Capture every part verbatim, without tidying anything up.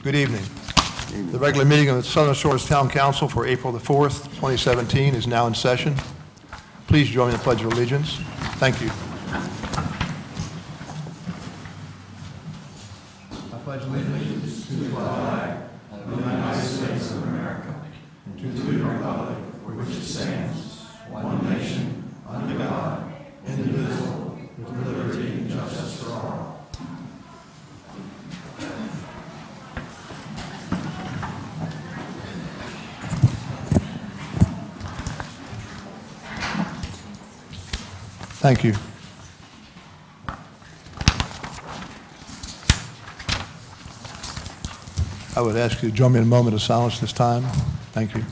Good evening. The regular meeting of the Southern Shores Town Council for April the fourth, twenty seventeen is now in session. Please join me in the Pledge of Allegiance. Thank you. I pledge allegiance to the flag of the United States of America, and to the republic for which it stands, one nation, under God, indivisible, with liberty and justice for all. Thank you. I would ask you to join me in a moment of silence this time. Thank you.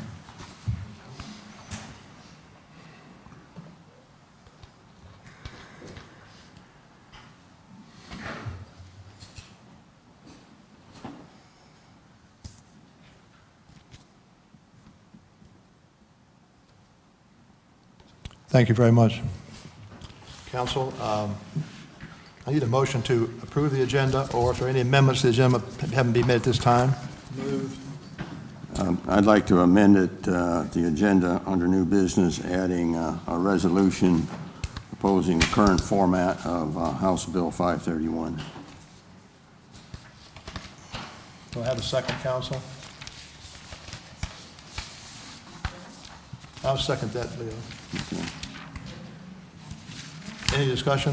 Thank you very much. Council, um, I need a motion to approve the agenda, or if there are any amendments to the agenda that haven't been made at this time. Moved. Um, I'd like to amend it, uh, the agenda under new business, adding uh, a resolution proposing the current format of uh, House Bill five thirty-one. Do I have a second, Council? I'll second that, Leo. Okay. Any discussion?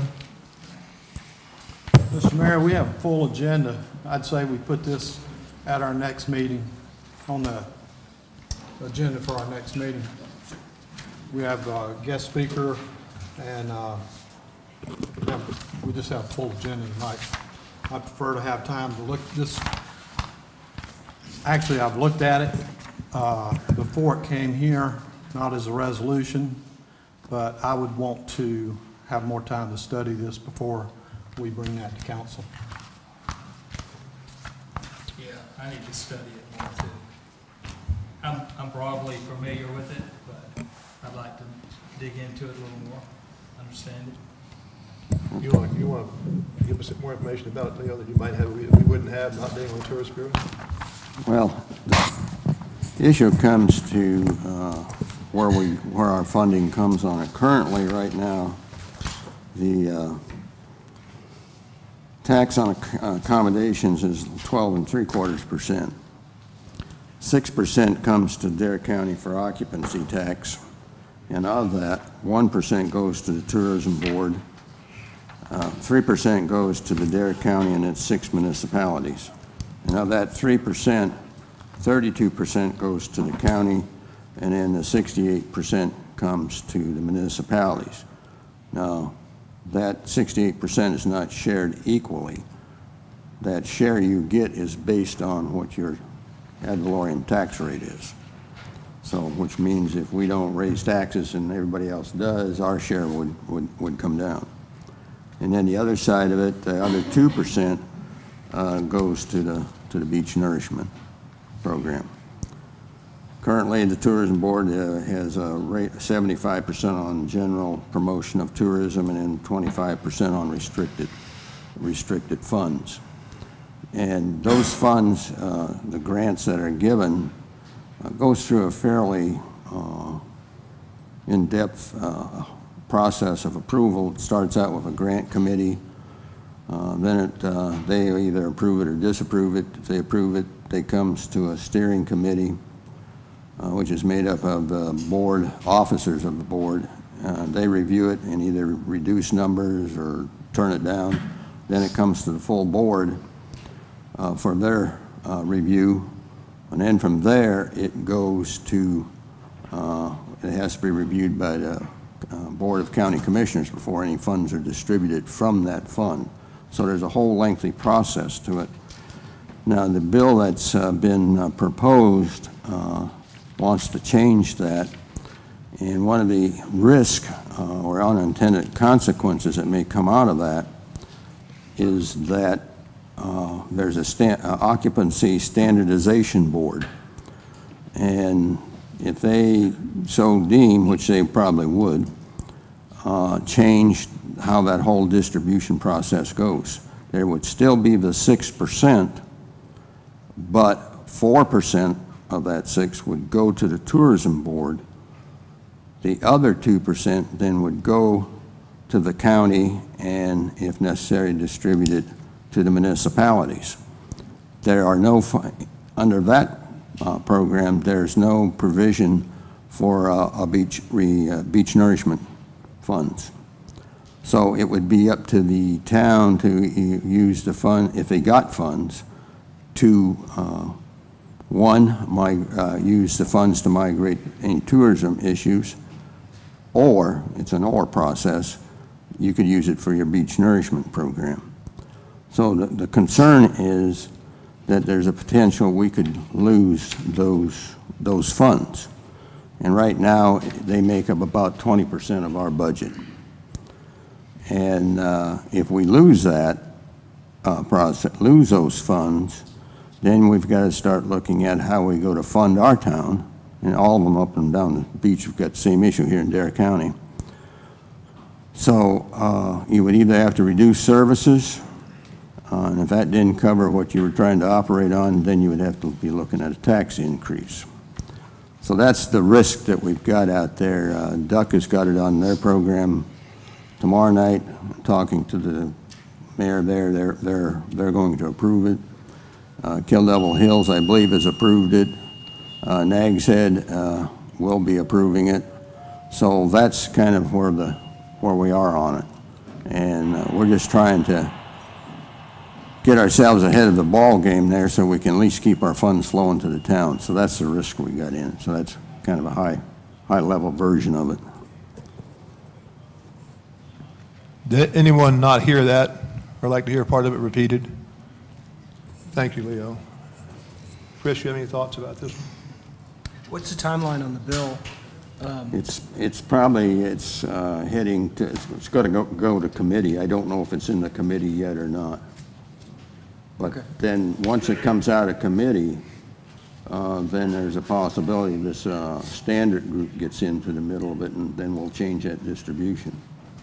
Mister Mayor, we have a full agenda. I'd say we put this at our next meeting, on the agenda for our next meeting. We have a guest speaker, and uh, we just have a full agenda tonight. I prefer to have time to look at this. Actually, I've looked at it uh, before it came here, not as a resolution, but I would want to have more time to study this before we bring that to council. Yeah, I need to study it more too. I'm, I'm broadly familiar with it, but I'd like to dig into it a little more, understand it. You want, you want to give us more information about it, Leo, that you might have, we, we wouldn't have, not being on the tourist bureau? Well, the issue comes to uh, where we where our funding comes on it. Currently, right now, the uh, tax on ac accommodations is twelve and three quarters percent. Six percent comes to Dare County for occupancy tax, and of that, one percent goes to the Tourism Board. Uh, Three percent goes to the Dare County and its six municipalities. And of that three percent, thirty-two percent goes to the county, and then the sixty-eight percent comes to the municipalities. Now, that sixty-eight percent is not shared equally. That share you get is based on what your ad valorem tax rate is. So, which means if we don't raise taxes and everybody else does, our share would, would, would come down. And then the other side of it, the other two percent uh, goes to the, to the beach nourishment program. Currently, the Tourism Board uh, has a rate seventy-five percent on general promotion of tourism and then twenty-five percent on restricted, restricted funds. And those funds, uh, the grants that are given, uh, goes through a fairly uh, in-depth uh, process of approval. It starts out with a grant committee. Uh, then it, uh, they either approve it or disapprove it. If they approve it, it comes to a steering committee, Uh, which is made up of the board, officers of the board. Uh, they review it and either reduce numbers or turn it down. Then it comes to the full board uh, for their uh, review. And then from there, it goes to, uh, it has to be reviewed by the uh, Board of County Commissioners before any funds are distributed from that fund. So there's a whole lengthy process to it. Now, the bill that's uh, been uh, proposed uh, wants to change that, and one of the risk uh, or unintended consequences that may come out of that is that uh, there's a sta uh, occupancy standardization board, and if they so deem, which they probably would, uh, change how that whole distribution process goes. There would still be the six percent but four percent of that six would go to the tourism board. The other two percent then would go to the county and, if necessary, distributed to the municipalities. There are no, under that uh, program, there's no provision for uh, a beach, re, uh, beach nourishment funds. So it would be up to the town to use the fund, if they got funds, to, uh, one, my, uh, use the funds to migrate any tourism issues, or, it's an or process, you could use it for your beach nourishment program. So the, the concern is that there's a potential we could lose those, those funds. And right now, they make up about twenty percent of our budget. And uh, if we lose that uh, process, lose those funds, then we've got to start looking at how we go to fund our town. And all of them up and down the beach have got the same issue here in Dare County. So uh, you would either have to reduce services, uh, and if that didn't cover what you were trying to operate on, then you would have to be looking at a tax increase. So that's the risk that we've got out there. Uh, D U C has got it on their program tomorrow night. Talking to the mayor there, they're, they're, they're going to approve it. Uh, Kill Devil Hills, I believe, has approved it. Uh, Nags Head uh, will be approving it. So that's kind of where the where we are on it. And uh, we're just trying to get ourselves ahead of the ball game there so we can at least keep our funds flowing to the town. So that's the risk we got in. So that's kind of a high, high level version of it. Did anyone not hear that or like to hear part of it repeated? Thank you, Leo. Chris, you have any thoughts about this one? What's the timeline on the bill? Um, It's, it's probably, it's uh, heading to, it's, it's got to go, go to committee. I don't know if it's in the committee yet or not. But Okay. then, once it comes out of committee, uh, then there's a possibility this uh, standard group gets into the middle of it, and then we'll change that distribution.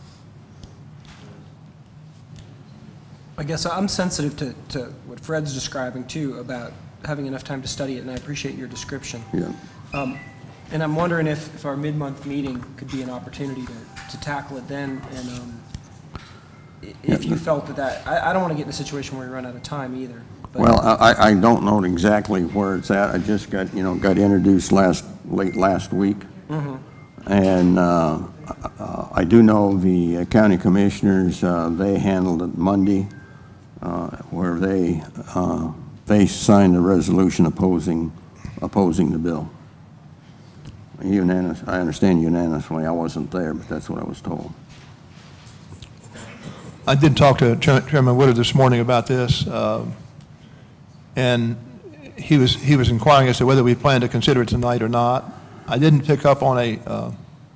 I guess I'm sensitive to, to what Fred's describing too about having enough time to study it, and I appreciate your description. Yeah. Um, and I'm wondering if, if our mid-month meeting could be an opportunity to, to tackle it then, and um, i- if you felt that that, I, I don't want to get in a situation where we run out of time either. But Well, I, I don't know exactly where it's at. I just got, you know, got introduced last, late last week. Mhm. And uh, uh, I do know the county commissioners, uh, they handled it Monday, uh, where they, uh, they signed a resolution opposing, opposing the bill. Unanimous, I understand unanimously. I wasn't there, but that's what I was told. I did talk to Chair- Chairman Woodard this morning about this, um, and he was, he was inquiring as to whether we plan to consider it tonight or not. I didn't pick up on a, uh,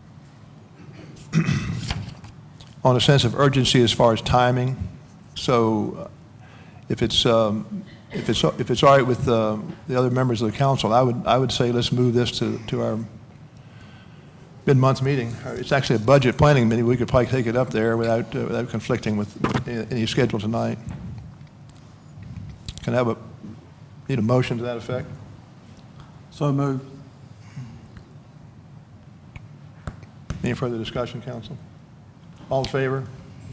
on a sense of urgency as far as timing. So uh, if it's, um, if it's, if it's all right with uh, the other members of the council, I would, I would say let's move this to, to our mid-month meeting. It's actually a budget planning meeting. We could probably take it up there without, uh, without conflicting with any schedule tonight. Can I have a, need a motion to that effect? So moved. Any further discussion, council? All in favor?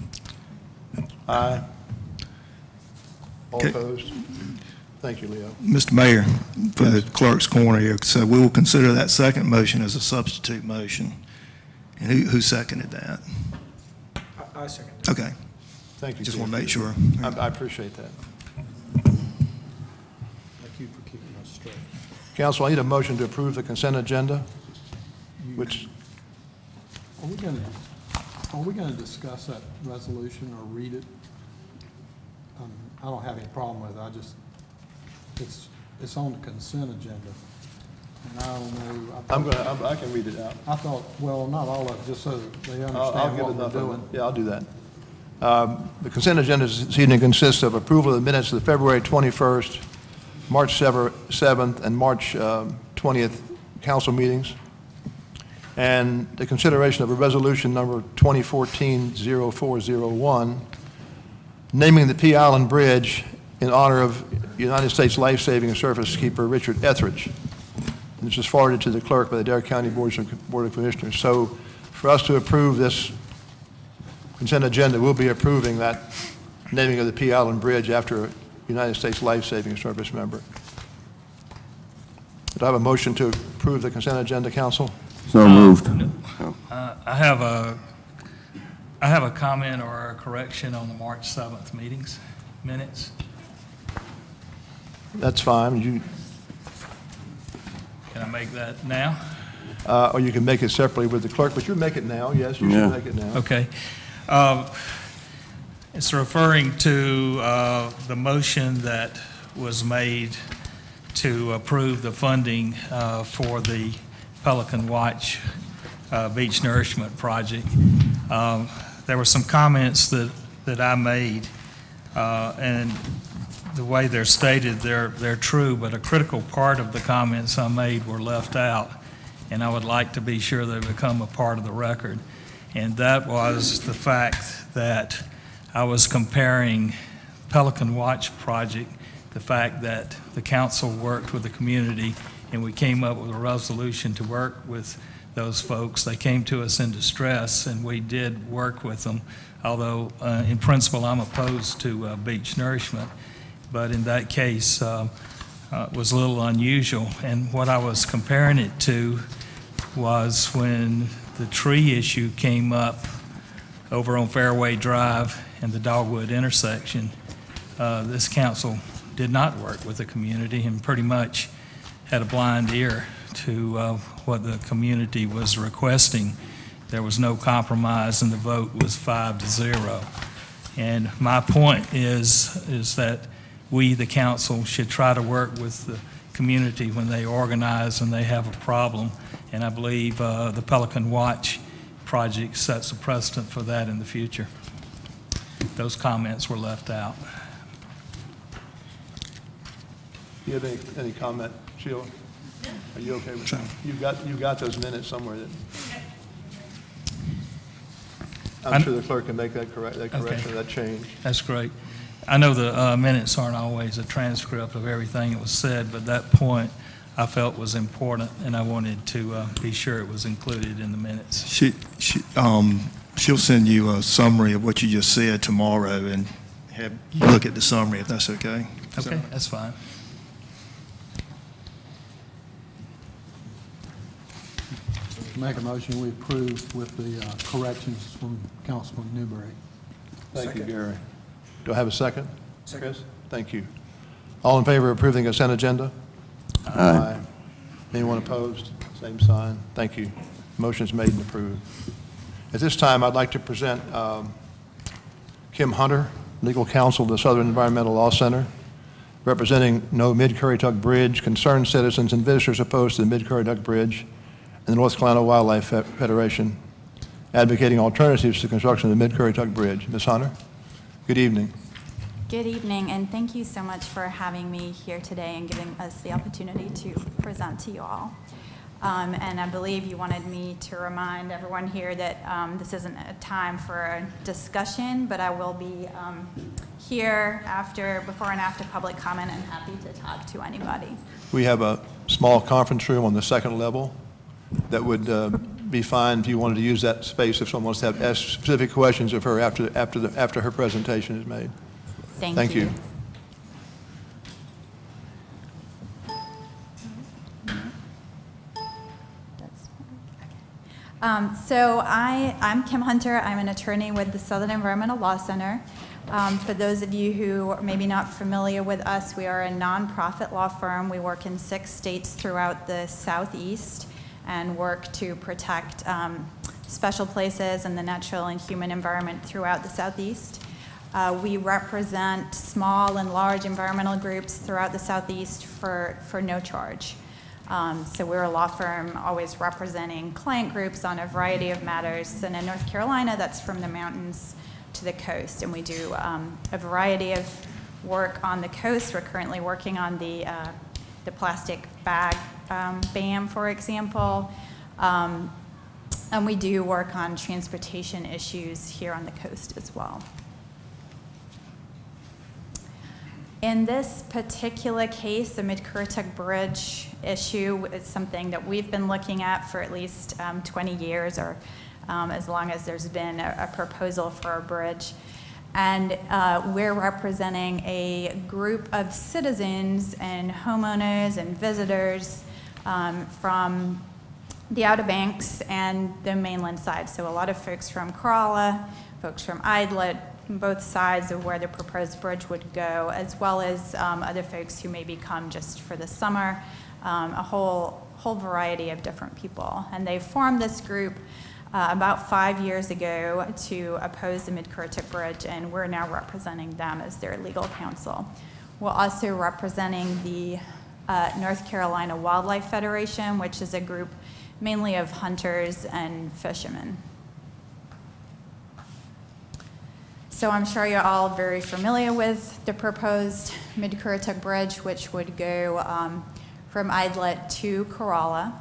Aye. All Okay. opposed? Thank you, Leo. Mister Mayor, for the clerk's corner here, so we will consider that second motion as a substitute motion. And who, who seconded that? I, I second. Okay, Thank you. just Chief. want to make sure. I, I appreciate that. Thank you for keeping us straight. Council, I need a motion to approve the consent agenda, which, Are we gonna, are we gonna discuss that resolution or read it? Um, I don't have any problem with it, I just, it's, it's on the consent agenda. And I don't know. I I'm thought- going to, I can read it out. I thought, well, not all of it, just so that they I'll, I'll understand get what enough we're of doing. it. Yeah, I'll do that. Um, The consent agenda this evening consists of approval of the minutes of the February twenty-first, March seventh, and March um, twentieth council meetings, and the consideration of a resolution number twenty fourteen oh four oh one, naming the P Island Bridge in honor of United States Life-Saving Service Keeper Richard Etheridge. And this is forwarded to the clerk by the Dare County Board of, Board of Commissioners. So for us to approve this consent agenda, we'll be approving that naming of the P. Allen Bridge after a United States Life-Saving Service member. Do I have a motion to approve the consent agenda, Council? So moved. Uh, I have a, I have a comment or a correction on the March seventh meetings, minutes. That's fine. You, Can I make that now? uh, or you can make it separately with the clerk, but you make it now. Yes, you Yeah. should make it now. Okay. Uh, It's referring to uh, the motion that was made to approve the funding uh, for the Pelican Watch uh, Beach Nourishment Project. Um, There were some comments that, that I made, uh, and the way they're stated, they're, they're true, but a critical part of the comments I made were left out, and I would like to be sure they become a part of the record. And that was the fact that I was comparing Pelican Watch project, the fact that the council worked with the community and we came up with a resolution to work with those folks. They came to us in distress and we did work with them, although uh, in principle I'm opposed to uh, beach nourishment. But in that case, uh, uh, it was a little unusual. And what I was comparing it to was when the tree issue came up over on Fairway Drive and the Dogwood intersection. Uh, this council did not work with the community and pretty much had a blind ear to uh, what the community was requesting. There was no compromise and the vote was five to zero. And my point is, is that we, the council, should try to work with the community when they organize and they have a problem. And I believe uh, the Pelican Watch project sets a precedent for that in the future. Those comments were left out. Do you have any, any comment, Sheila? Are you okay with that? You got, you got those minutes somewhere that, I'm I'm- sure the clerk can make that correct, that correction, Okay. that change. That's great. I know the uh, minutes aren't always a transcript of everything that was said, but that point I felt was important, and I wanted to uh, be sure it was included in the minutes. She, she, um, she'll send you a summary of what you just said tomorrow and have you look at the summary if that's okay. Okay, that's fine. Make a motion, we approve with the uh, corrections from Councilman Newberry. Thank you, Gary. Do I have a second? Chris? Thank you. All in favor of approving the consent agenda? Aye. Anyone opposed? Same sign. Thank you. Motion's made and approved. At this time, I'd like to present um, Kim Hunter, legal counsel of the Southern Environmental Law Center, representing No Mid-Currituck Bridge, concerned citizens and visitors opposed to the Mid-Currituck Bridge, and the North Carolina Wildlife Federation, advocating alternatives to the construction of the Mid-Currituck Bridge. Miz Hunter, good evening. Good evening, and thank you so much for having me here today and giving us the opportunity to present to you all. Um, and I believe you wanted me to remind everyone here that um, this isn't a time for a discussion, but I will be um, here after, before and after public comment and happy to talk to anybody. We have a small conference room on the second level that would uh, be fine if you wanted to use that space if someone wants to have ask specific questions of her after, after, the, after her presentation is made. Thank, Thank you. Um, so I, I'm Kim Hunter. I'm an attorney with the Southern Environmental Law Center. Um, for those of you who are maybe not familiar with us, we are a nonprofit law firm. We work in six states throughout the Southeast and work to protect um, special places and the natural and human environment throughout the Southeast. Uh, we represent small and large environmental groups throughout the Southeast for, for no charge. Um, so we're a law firm always representing client groups on a variety of matters. And in North Carolina, that's from the mountains to the coast. And we do um, a variety of work on the coast. We're currently working on the, uh, the plastic bag um, ban, for example. Um, and we do work on transportation issues here on the coast as well. In this particular case, the Mid-Currituck Bridge issue is something that we've been looking at for at least um, twenty years, or um, as long as there's been a, a proposal for a bridge. And uh, we're representing a group of citizens and homeowners and visitors um, from the Outer Banks and the mainland side. So a lot of folks from Corolla, folks from Idlet, both sides of where the proposed bridge would go, as well as um, other folks who maybe come just for the summer, um, a whole, whole variety of different people. And they formed this group uh, about five years ago to oppose the Mid-Currituck Bridge, and we're now representing them as their legal counsel. We're also representing the uh, North Carolina Wildlife Federation, which is a group mainly of hunters and fishermen. So I'm sure you're all very familiar with the proposed Mid-Currituck Bridge, which would go um, from Idlet to Corolla.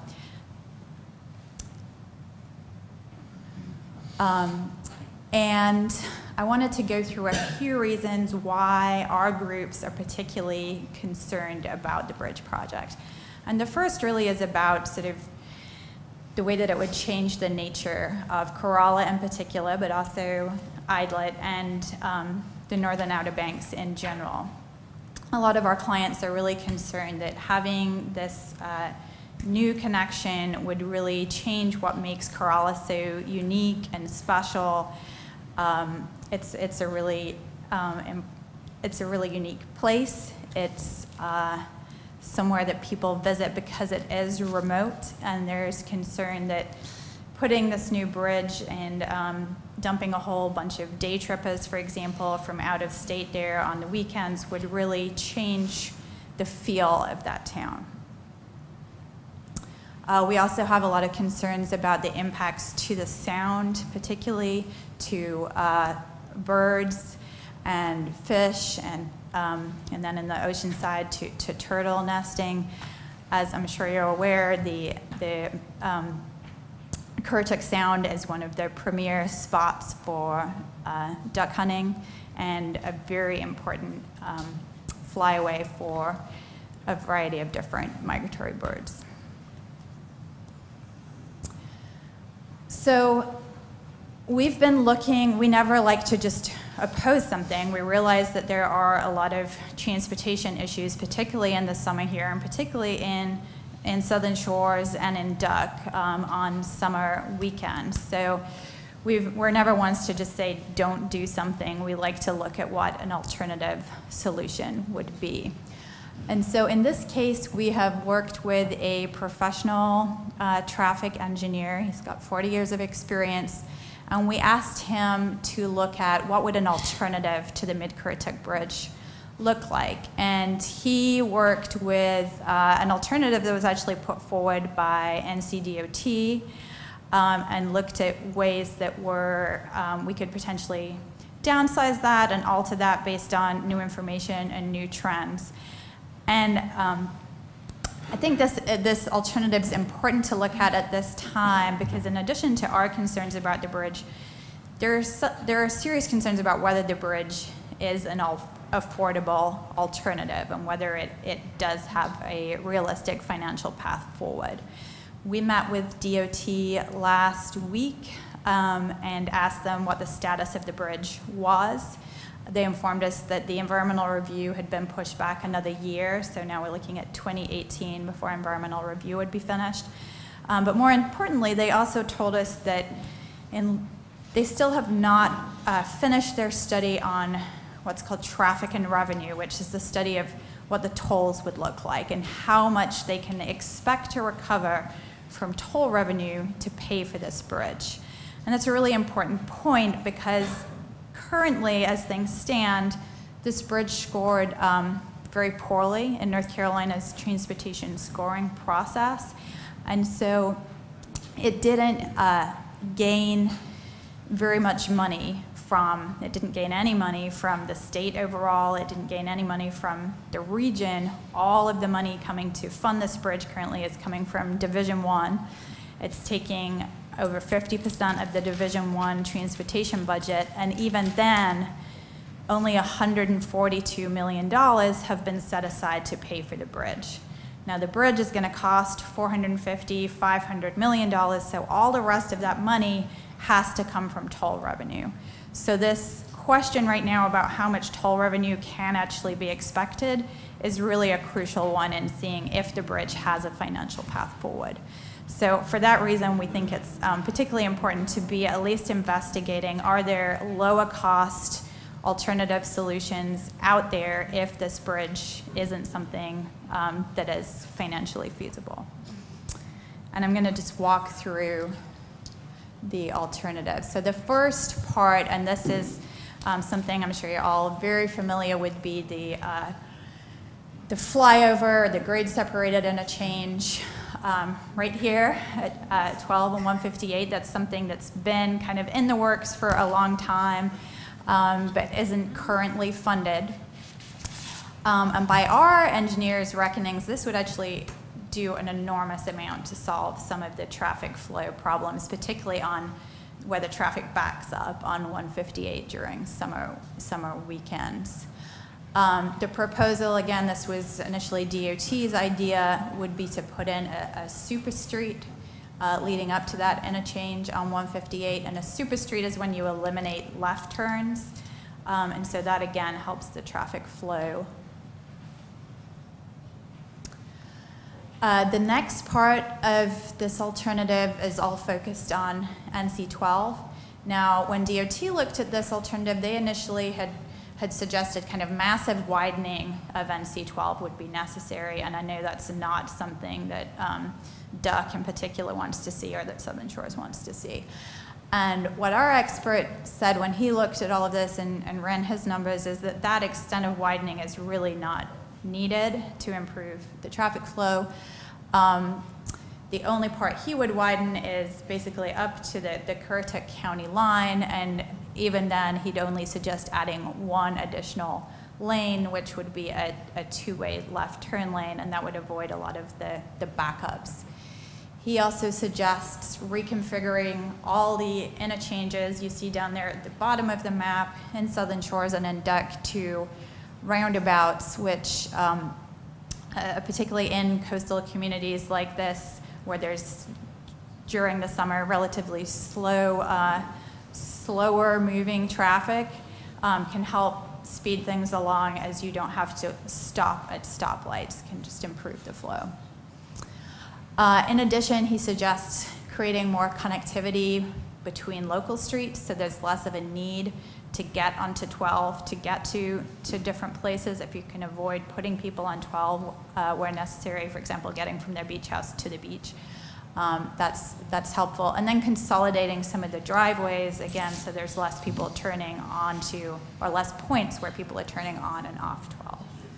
Um, and I wanted to go through a few reasons why our groups are particularly concerned about the bridge project. And the first really is about sort of the way that it would change the nature of Corolla in particular, but also Idlet and um, the Northern Outer Banks in general. A lot of our clients are really concerned that having this uh, new connection would really change what makes Corolla so unique and special. Um, it's it's a really um, it's a really unique place. It's uh, somewhere that people visit because it is remote, and there's concern that putting this new bridge and um, dumping a whole bunch of day trippers, for example, from out of state there on the weekends would really change the feel of that town. Uh, we also have a lot of concerns about the impacts to the sound, particularly to uh, birds and fish, and um, and then in the ocean side to, to turtle nesting. As I'm sure you're aware, the the um, Currituck Sound is one of the premier spots for uh, duck hunting and a very important um, flyaway for a variety of different migratory birds. So we've been looking, we never like to just oppose something. We realize that there are a lot of transportation issues, particularly in the summer here, and particularly in in Southern Shores and in Duck um, on summer weekends. So we've, we're never ones to just say, don't do something. We like to look at what an alternative solution would be. And so in this case, we have worked with a professional uh, traffic engineer. He's got forty years of experience. And we asked him to look at what would an alternative to the Mid-Currituck Bridge look like. And he worked with uh, an alternative that was actually put forward by N C D O T um, and looked at ways that were, um, we could potentially downsize that and alter that based on new information and new trends. And um, I think this, uh, this alternative is important to look at at this time because in addition to our concerns about the bridge, there's, there are serious concerns about whether the bridge is an al affordable alternative and whether it, it does have a realistic financial path forward. We met with D O T last week um, and asked them what the status of the bridge was. They informed us that the environmental review had been pushed back another year, so now we're looking at twenty eighteen before environmental review would be finished. Um, but more importantly, they also told us that in, they still have not uh, finished their study on what's called traffic and revenue, which is the study of what the tolls would look like and how much they can expect to recover from toll revenue to pay for this bridge. And that's a really important point because currently, as things stand, this bridge scored um, very poorly in North Carolina's transportation scoring process. And so it didn't uh, gain very much money from, it didn't gain any money from the state overall, it didn't gain any money from the region. All of the money coming to fund this bridge currently is coming from Division One. It's taking over fifty percent of the Division One transportation budget, and even then, only one hundred forty-two million dollars have been set aside to pay for the bridge. Now, the bridge is going to cost four hundred fifty, five hundred million dollars, so all the rest of that money has to come from toll revenue. So this question right now about how much toll revenue can actually be expected is really a crucial one in seeing if the bridge has a financial path forward. So for that reason, we think it's um, particularly important to be at least investigating, are there lower cost alternative solutions out there if this bridge isn't something um, that is financially feasible. And I'm going to just walk through the alternatives. So the first part, and this is um, something I'm sure you're all very familiar with, be the, uh, the flyover, the grade separated interchange um, right here at uh, twelve and one fifty-eight. That's something that's been kind of in the works for a long time. Um, but isn't currently funded. Um, and by our engineers' reckonings, this would actually do an enormous amount to solve some of the traffic flow problems, particularly on where the traffic backs up on one fifty-eight during summer, summer weekends. Um, the proposal, again, this was initially D O T's idea, would be to put in a, a super street Uh, leading up to that interchange on one fifty-eight, and a super street is when you eliminate left turns, um, and so that again helps the traffic flow. Uh, the next part of this alternative is all focused on N C twelve. Now, when D O T looked at this alternative, they initially had had suggested kind of massive widening of N C twelve would be necessary, and I know that's not something that um, D U C in particular wants to see, or that Southern Shores wants to see. And what our expert said when he looked at all of this and, and ran his numbers is that that extent of widening is really not needed to improve the traffic flow. Um, the only part he would widen is basically up to the, the Currituck County line, and even then he'd only suggest adding one additional lane, which would be a, a two-way left turn lane, and that would avoid a lot of the, the backups. He also suggests reconfiguring all the interchanges you see down there at the bottom of the map in Southern Shores and in D U C to roundabouts, which um, uh, particularly in coastal communities like this, where there's, during the summer, relatively slow, uh, slower moving traffic, um, can help speed things along as you don't have to stop at stoplights, can just improve the flow. Uh, in addition, he suggests creating more connectivity between local streets, so there's less of a need to get onto twelve, to get to, to different places if you can avoid putting people on twelve uh, where necessary, for example, getting from their beach house to the beach. Um, that's, that's helpful. And then consolidating some of the driveways, again, so there's less people turning onto, or less points where people are turning on and off twelve.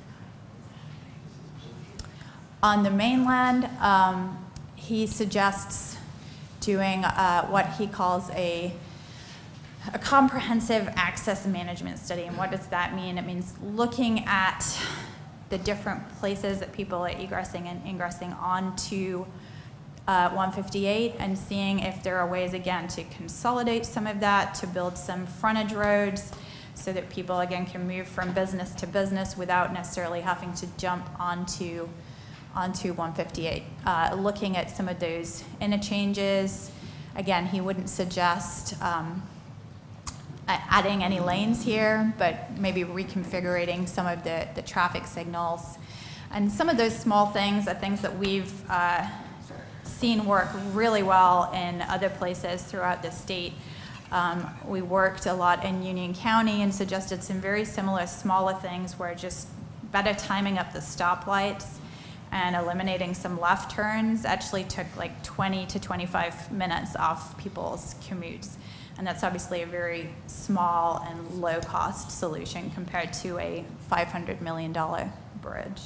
On the mainland, um, he suggests doing uh, what he calls a, a comprehensive access management study. And what does that mean? It means looking at the different places that people are egressing and ingressing onto uh, one fifty-eight, and seeing if there are ways, again, to consolidate some of that, to build some frontage roads so that people, again, can move from business to business without necessarily having to jump onto onto one fifty-eight. Uh, looking at some of those interchanges, again, he wouldn't suggest um, adding any lanes here, but maybe reconfiguring some of the, the traffic signals. And some of those small things are things that we've uh, seen work really well in other places throughout the state. Um, we worked a lot in Union County and suggested some very similar smaller things where just better timing up the stoplights and eliminating some left turns actually took like twenty to twenty-five minutes off people's commutes. And that's obviously a very small and low-cost solution compared to a five hundred million dollar bridge.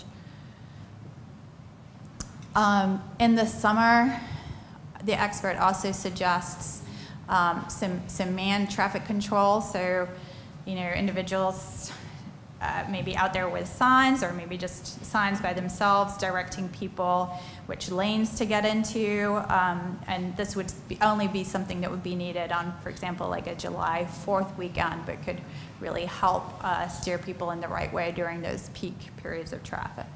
Um, in the summer, the expert also suggests um, some, some manned traffic control. So, you know, individuals uh, maybe out there with signs, or maybe just signs by themselves directing people which lanes to get into. Um, and this would be, only be something that would be needed on, for example, like a July fourth weekend, but could really help uh, steer people in the right way during those peak periods of traffic.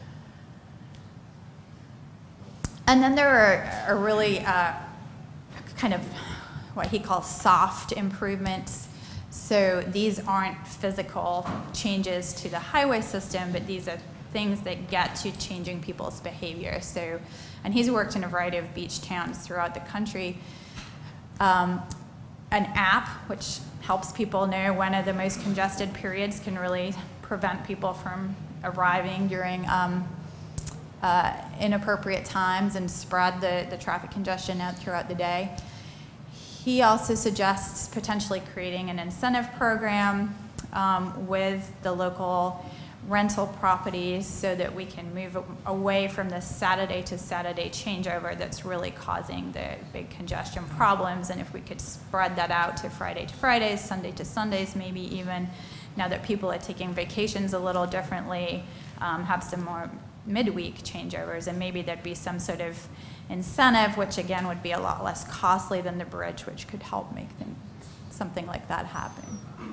And then there are, are really uh, kind of what he calls soft improvements. So these aren't physical changes to the highway system, but these are things that get to changing people's behavior. So, and he's worked in a variety of beach towns throughout the country. Um, an app which helps people know when are the most congested periods can really prevent people from arriving during um, uh, inappropriate times and spread the, the traffic congestion out throughout the day. He also suggests potentially creating an incentive program um, with the local rental properties so that we can move away from the Saturday to Saturday changeover that's really causing the big congestion problems. And if we could spread that out to Friday to Fridays, Sunday to Sundays, maybe even, now that people are taking vacations a little differently, um, have some more midweek changeovers, and maybe there'd be some sort of incentive, which again would be a lot less costly than the bridge, which could help make things, something like that happen.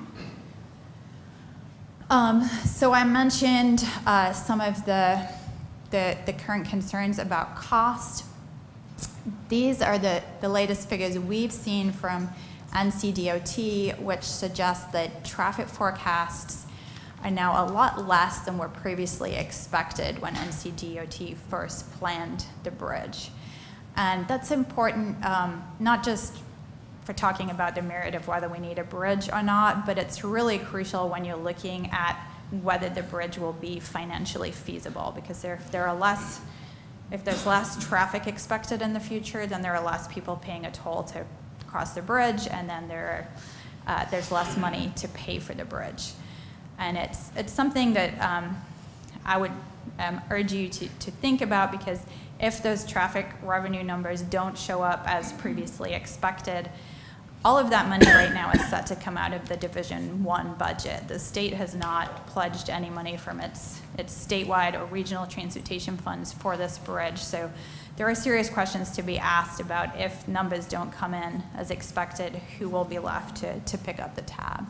Um, so I mentioned uh, some of the, the, the current concerns about cost. These are the, the latest figures we've seen from N C D O T, which suggests that traffic forecasts are now a lot less than were previously expected when N C D O T first planned the bridge. And that's important, um, not just for talking about the merit of whether we need a bridge or not, but it's really crucial when you're looking at whether the bridge will be financially feasible, because there, there are less, if there's less traffic expected in the future, then there are less people paying a toll to cross the bridge, and then there are, uh, there's less money to pay for the bridge. And it's, it's something that um, I would um, urge you to, to think about, because if those traffic revenue numbers don't show up as previously expected, all of that money right now is set to come out of the Division One budget. The state has not pledged any money from its, its statewide or regional transportation funds for this bridge. So there are serious questions to be asked about if numbers don't come in as expected, who will be left to, to pick up the tab.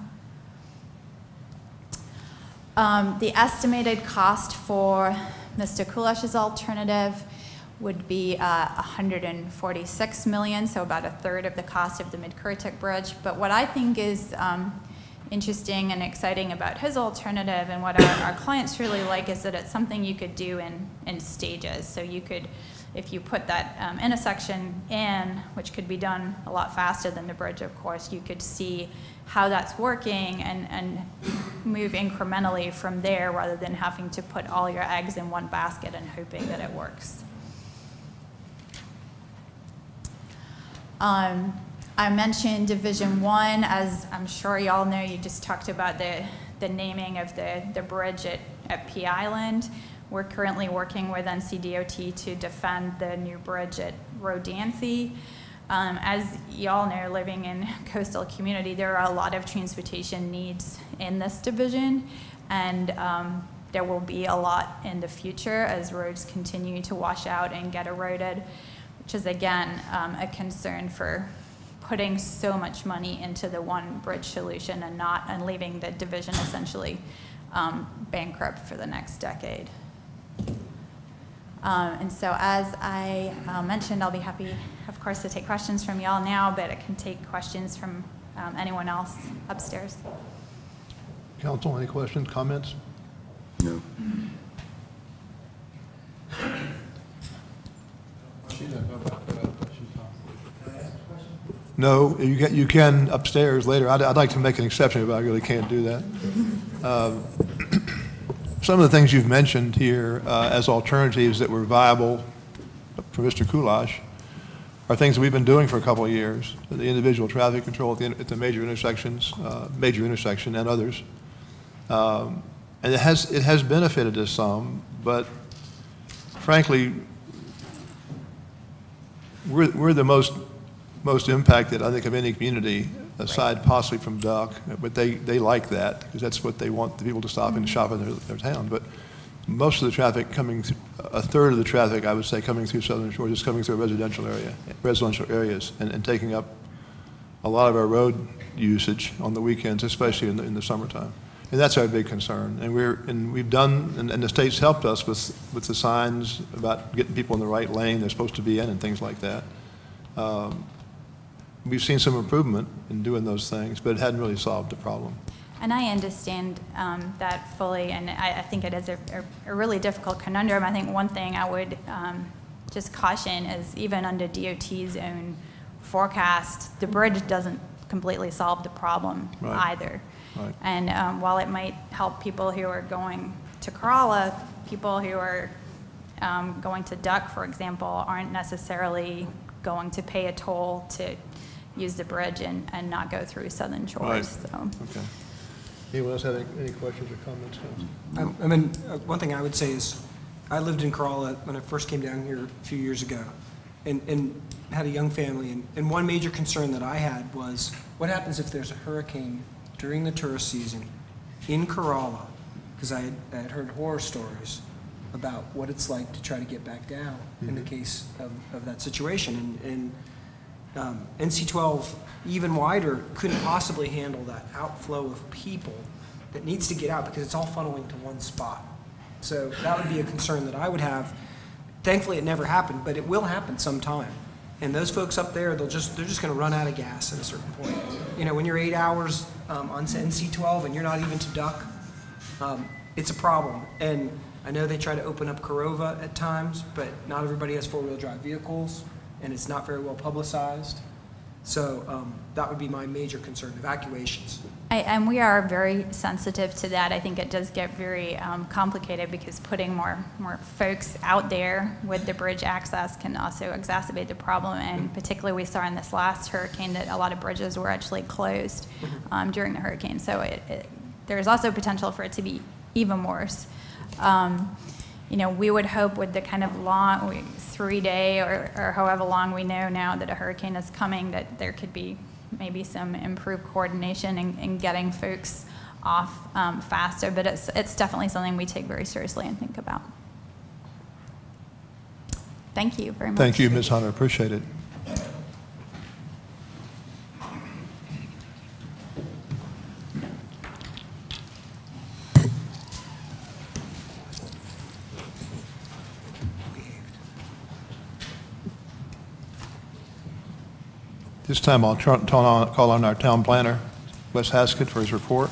Um, the estimated cost for Mister Kulash's alternative would be uh, one hundred forty-six million dollars, so about a third of the cost of the Mid-Currituck Bridge. But what I think is um, interesting and exciting about his alternative, and what our, our clients really like, is that it's something you could do in, in stages. So you could, if you put that um, intersection in, which could be done a lot faster than the bridge, of course, you could see how that's working and, and move incrementally from there, rather than having to put all your eggs in one basket and hoping that it works. Um, I mentioned Division One, as I'm sure you all know. You just talked about the, the naming of the, the bridge at, at Pea Island. We're currently working with N C D O T to defend the new bridge at Rodanthe. Um, as you all know, living in a coastal community, there are a lot of transportation needs in this division, and um, there will be a lot in the future as roads continue to wash out and get eroded, which is again um, a concern for putting so much money into the one bridge solution and not and leaving the division essentially um, bankrupt for the next decade. Um, and so, as I uh, mentioned, I'll be happy, of course, to take questions from y'all now, but I can take questions from um, anyone else upstairs. Council, any questions, comments? No. No, you can, you can upstairs later. I'd, I'd like to make an exception, but I really can't do that. Um, some of the things you've mentioned here uh, as alternatives that were viable for Mister Kulash are things that we've been doing for a couple of years. The individual traffic control at the, at the major intersections, uh, major intersection and others. Um, and it has, it has benefited us some, but frankly, we're, we're the most most impacted, I think, of any community aside possibly from Duck, but they, they like that, because that's what they want the people to stop and shop in their, their town. But most of the traffic coming, th a third of the traffic, I would say, coming through Southern Shores is coming through a residential area, residential areas, and, and taking up a lot of our road usage on the weekends, especially in the, in the summertime. And that's our big concern. And we're, and we've done, and, and the state's helped us with, with the signs about getting people in the right lane they're supposed to be in and things like that. Um, we've seen some improvement in doing those things, but it hadn't really solved the problem. And I understand um, that fully, and I, I think it is a, a, a really difficult conundrum. I think one thing I would um, just caution is even under D O T's own forecast, the bridge doesn't completely solve the problem Right. either. Right. And um, while it might help people who are going to Corolla, people who are um, going to Duck, for example, aren't necessarily going to pay a toll to use the bridge and, and not go through Southern Shores. Right. So. Okay. Anyone else have any, any questions or comments? I, I mean, uh, one thing I would say is, I lived in Corolla when I first came down here a few years ago, and, and had a young family, and, and one major concern that I had was, what happens if there's a hurricane during the tourist season in Corolla? Because I had, I had heard horror stories about what it's like to try to get back down mm-hmm. in the case of, of that situation. And, and um, N C twelve, even wider, couldn't possibly handle that outflow of people that needs to get out, because it's all funneling to one spot. So that would be a concern that I would have. Thankfully, it never happened, but it will happen sometime. And those folks up there, they'll just, they're just going to run out of gas at a certain point. You know, when you're eight hours um, on N C twelve and you're not even to Duck, um, it's a problem. And I know they try to open up Corova at times, but not everybody has four-wheel drive vehicles, and it's not very well publicized. So um, that would be my major concern, evacuations. I, and we are very sensitive to that. I think it does get very um, complicated, because putting more, more folks out there with the bridge access can also exacerbate the problem. And particularly we saw in this last hurricane that a lot of bridges were actually closed um, during the hurricane. So it, it, there's also potential for it to be even worse. Um, you know, we would hope with the kind of long, three-day or, or however long we know now that a hurricane is coming, that there could be maybe some improved coordination in, in getting folks off um, faster. But it's, it's definitely something we take very seriously and think about. Thank you very much. Thank you, Miz Hunter. Appreciate it. This time I'll try, call on, call on our town planner, Wes Haskett, for his report.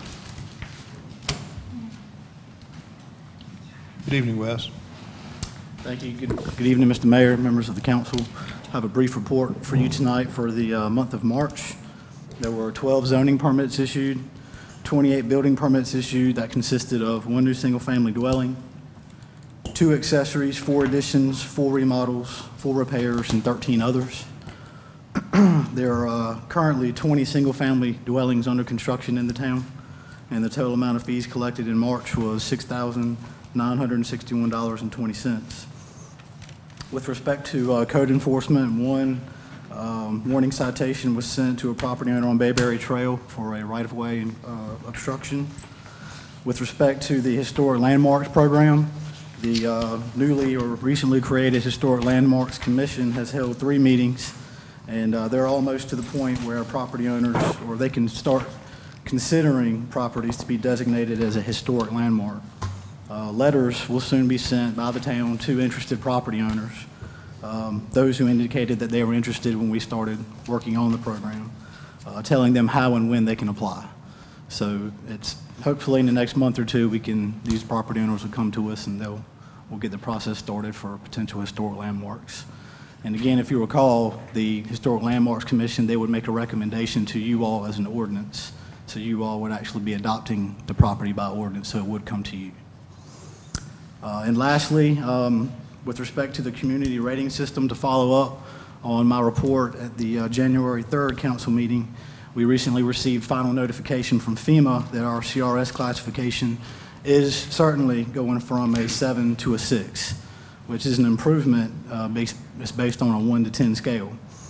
Good evening, Wes. Thank you. Good, good evening, Mister Mayor, members of the council. I have a brief report for you tonight for the uh, month of March. There were twelve zoning permits issued, twenty-eight building permits issued that consisted of one new single-family dwelling, two accessories, four additions, four remodels, four repairs, and thirteen others. There are uh, currently twenty single-family dwellings under construction in the town, and the total amount of fees collected in March was six thousand nine hundred sixty-one dollars and twenty cents. With respect to uh, code enforcement, one um, warning citation was sent to a property owner on Bayberry Trail for a right-of-way uh, obstruction. With respect to the Historic Landmarks Program, the uh, newly or recently created Historic Landmarks Commission has held three meetings, and uh, they're almost to the point where property owners, or they can start considering properties to be designated as a historic landmark. Uh, letters will soon be sent by the town to interested property owners, um, those who indicated that they were interested when we started working on the program, uh, telling them how and when they can apply. So it's hopefully in the next month or two, we can, these property owners will come to us and they'll, we'll get the process started for potential historic landmarks. And again, if you recall, the Historic Landmarks Commission, they would make a recommendation to you all as an ordinance. So you all would actually be adopting the property by ordinance, so it would come to you. Uh, and lastly, um, with respect to the community rating system, to follow up on my report at the uh, January third council meeting, we recently received final notification from FEMA that our C R S classification is certainly going from a seven to a six, which is an improvement uh, based, it's based on a one to ten scale.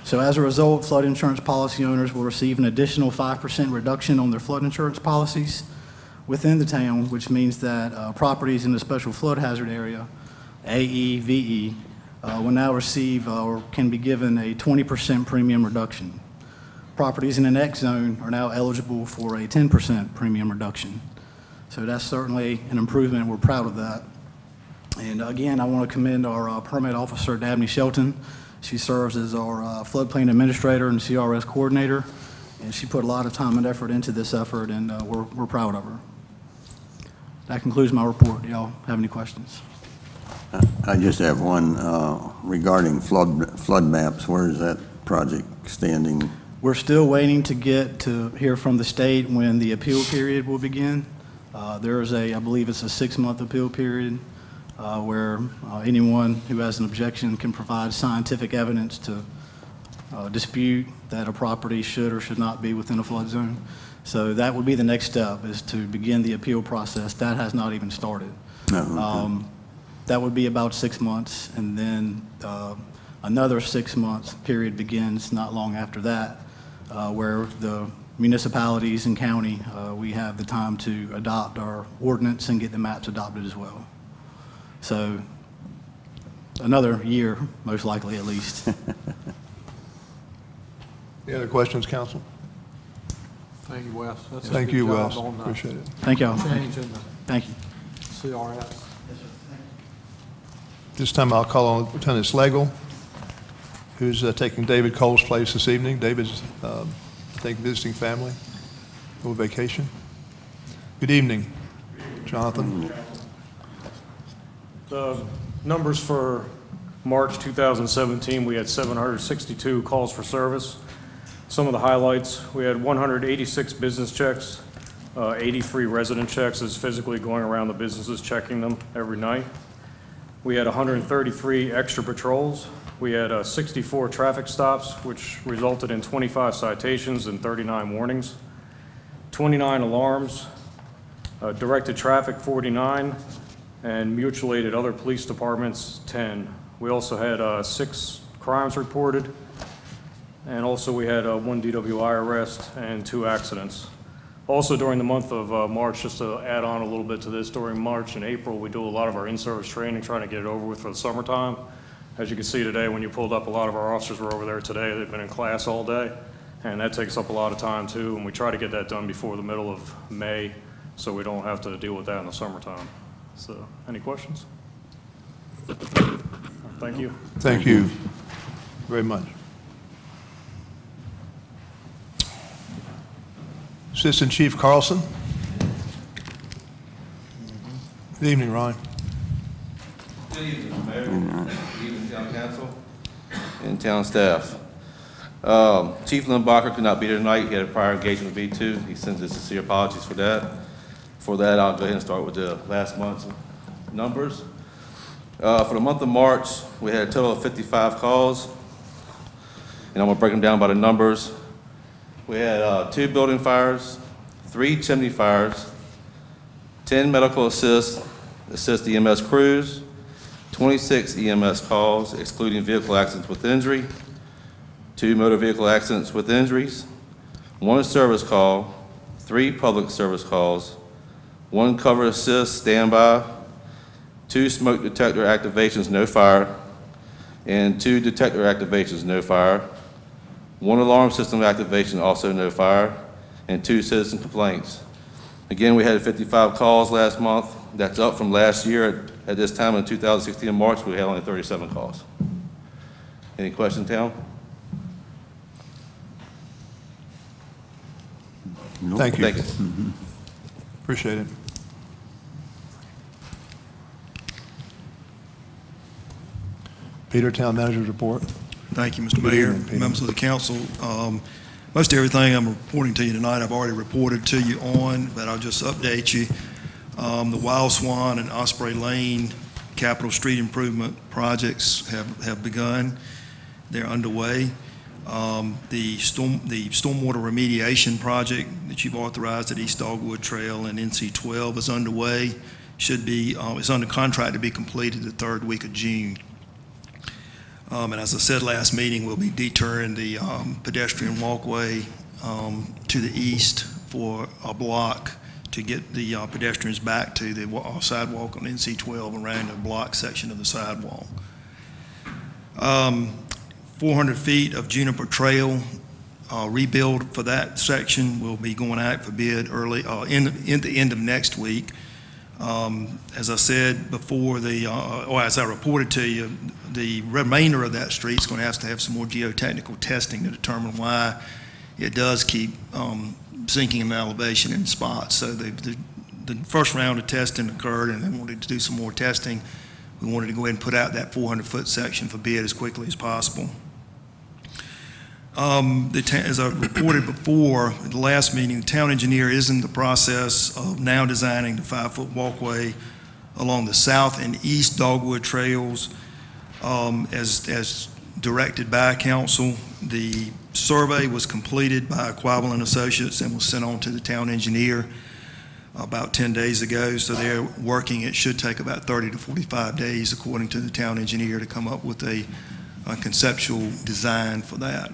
So as a result, flood insurance policy owners will receive an additional five percent reduction on their flood insurance policies within the town, which means that uh, properties in the special flood hazard area, A E, V E, uh, will now receive uh, or can be given a twenty percent premium reduction. Properties in the X zone are now eligible for a ten percent premium reduction. So that's certainly an improvement. We're proud of that. And again, I want to commend our uh, permit officer, Dabney Shelton. She serves as our uh, floodplain administrator and C R S coordinator, and she put a lot of time and effort into this effort, and uh, we're, we're proud of her. That concludes my report. Do y'all have any questions? I just have one uh, regarding flood, flood maps. Where is that project standing? We're still waiting to get to hear from the state when the appeal period will begin. Uh, There's a, I believe it's a six-month appeal period uh, where uh, anyone who has an objection can provide scientific evidence to uh, dispute that a property should or should not be within a flood zone. So that would be the next step, is to begin the appeal process. That has not even started. No, okay. Um, That would be about six months, and then uh, another six-month period begins not long after that, uh, where the municipalities and county, uh, we have the time to adopt our ordinance and get the maps adopted as well. So another year, most likely at least. Any other questions, council? Thank you, Wes. That's a Thank good you, job Wes. on the Appreciate it. Thank y'all. Change in the Thank you. C R S. This time I'll call on Lieutenant Slagle, who's uh, taking David Cole's place this evening. David's, um, I think, visiting family, on vacation. Good evening, Jonathan. The numbers for March two thousand seventeen, we had seven hundred sixty-two calls for service. Some of the highlights, we had one hundred eighty-six business checks, uh, eighty-three resident checks, is physically going around the businesses checking them every night. We had one hundred thirty-three extra patrols. We had uh, sixty-four traffic stops, which resulted in twenty-five citations and thirty-nine warnings, twenty-nine alarms, uh, directed traffic forty-nine, and mutual aid at other police departments ten. We also had uh, six crimes reported, and also we had uh, one D W I arrest and two accidents. Also, during the month of uh, March, just to add on a little bit to this, during March and April, we do a lot of our in-service training, trying to get it over with for the summertime. As you can see today, when you pulled up, a lot of our officers were over there today. They've been in class all day, and that takes up a lot of time too, and we try to get that done before the middle of May, so we don't have to deal with that in the summertime. So, any questions? Thank you. Thank you very much. Assistant Chief Carlson. Good evening, Ron. Good evening, Mayor. Good evening, Town Council and town staff. Um, Chief Limbacher could not be there tonight. He had a prior engagement with B two. He sends his sincere apologies for that. For that, I'll go ahead and start with the last month's numbers. Uh, for the month of March, we had a total of fifty-five calls, and I'm going to break them down by the numbers. We had uh, two building fires, three chimney fires, ten medical assist, assist E M S crews, twenty-six E M S calls, excluding vehicle accidents with injury, two motor vehicle accidents with injuries, one service call, three public service calls, one cover assist standby, two smoke detector activations, no fire, and two detector activations, no fire, one alarm system activation, also no fire, and two citizen complaints. Again, we had fifty-five calls last month. That's up from last year. At, at this time in two thousand sixteen, in March, we had only thirty-seven calls. Any questions, Town? Nope. Thank you. Thank you. Mm-hmm. Appreciate it. Peter, Town Manager's report. Thank you, Mister Good Mayor, evening, Peter. members of the council. Um, most everything I'm reporting to you tonight, I've already reported to you on, but I'll just update you. Um, the Wild Swan and Osprey Lane Capitol Street improvement projects have, have begun. They're underway. Um, the storm, the stormwater remediation project that you've authorized at East Dogwood Trail and N C twelve is underway. Should be, uh, it's under contract to be completed the third week of June. Um, And as I said last meeting, we'll be detouring the um, pedestrian walkway um, to the east for a block to get the uh, pedestrians back to the wa- sidewalk on N C twelve around the block section of the sidewalk. Um, four hundred feet of Juniper Trail uh, rebuild for that section will be going out for bid early, uh, in, in the end of next week. Um, As I said before, the, uh, or as I reported to you, the remainder of that street is going to have to have some more geotechnical testing to determine why it does keep um, sinking in elevation in spots. So the, the, the first round of testing occurred, and they wanted to do some more testing. We wanted to go ahead and put out that four hundred foot section for bid as quickly as possible. Um, the ta- as I reported before, at the last meeting, the town engineer is in the process of now designing the five-foot walkway along the south and east Dogwood trails um, as, as directed by council. The survey was completed by Quabbel and Associates and was sent on to the town engineer about ten days ago, so they're working. It should take about thirty to forty-five days, according to the town engineer, to come up with a, a conceptual design for that.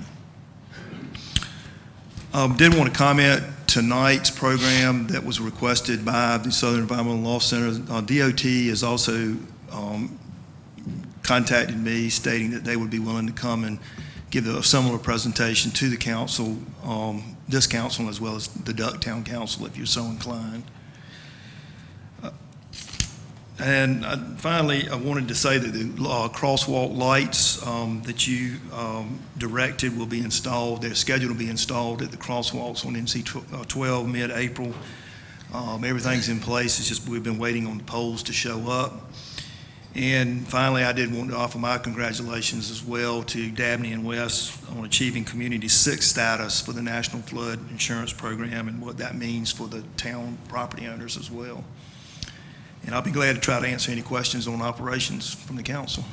Um, did want to comment tonight's program that was requested by the Southern Environmental Law Center. Uh, D O T has also um, contacted me stating that they would be willing to come and give a similar presentation to the council, um, this council, as well as the Ducktown Council, if you're so inclined. Uh, and I, finally, I wanted to say that the uh, crosswalk lights um, that you um, directed will be installed. They're scheduled to be installed at the crosswalks on N C twelve mid-April. Um, everything's in place. It's just we've been waiting on the poles to show up. And finally, I did want to offer my congratulations as well to Dabney and West on achieving Community six status for the National Flood Insurance Program and what that means for the town property owners as well. And I'll be glad to try to answer any questions on operations from the council.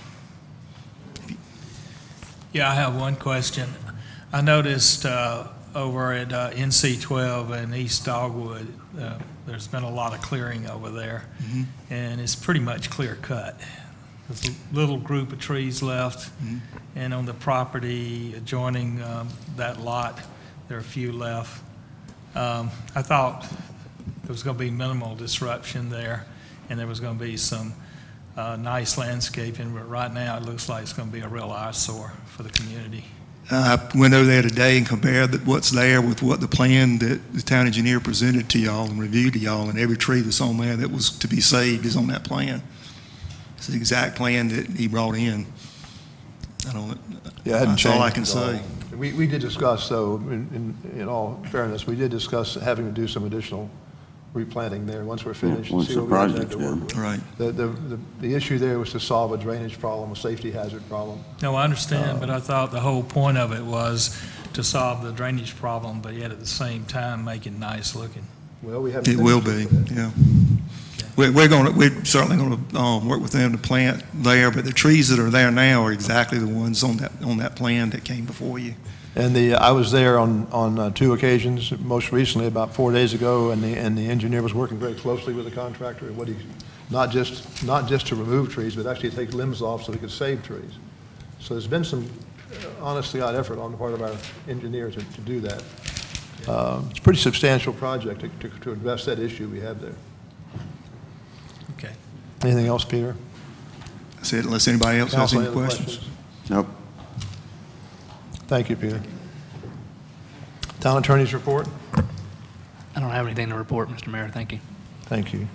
Yeah, I have one question. I noticed uh, over at uh, N C twelve and East Dogwood, uh, there's been a lot of clearing over there, Mm-hmm. and it's pretty much clear cut. There's a little group of trees left, Mm-hmm. and on the property adjoining um, that lot, there are a few left. Um, I thought there was going to be minimal disruption there, and there was going to be some uh, nice landscaping, but right now it looks like it's going to be a real eyesore for the community. I went over there today and compared the- what's there with what the plan that the town engineer presented to y'all and reviewed to y'all, and every tree that's on there that was to be saved is on that plan. It's the exact plan that he brought in. I don't, Yeah, it hadn't that's all I changed can at all. say. We, we did discuss, though, in, in, in all fairness, we did discuss having to do some additional replanting there once we're finished. and once see the what we have project's to work done. with. Right. The, the, the, the issue there was to solve a drainage problem, a safety hazard problem. No, I understand, Uh, but I thought the whole point of it was to solve the drainage problem, but yet at the same time, make it nice looking. Well, we haven't. It will be, finished with that. yeah. We're, we're going to, we're certainly going to um, work with them to plant there, but the trees that are there now are exactly the ones on that, on that plan that came before you. And the, I was there on, on uh, two occasions, most recently about four days ago, and the, and the engineer was working very closely with the contractor, and what he, not just, not just to remove trees, but actually take limbs off so he could save trees. So there's been some uh, honest to God effort on the part of our engineers to, to do that. Um, It's a pretty substantial project to, to, to address that issue we have there. Okay. Anything else, Peter? That's it, unless anybody else has Council, any other questions. Nope. Thank you, Peter. Town attorney's report? I don't have anything to report, Mister Mayor. Thank you. Thank you.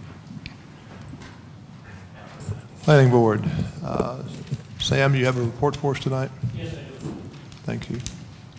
Planning Board, uh, Sam, you have a report for us tonight? Yes, I do. Thank you.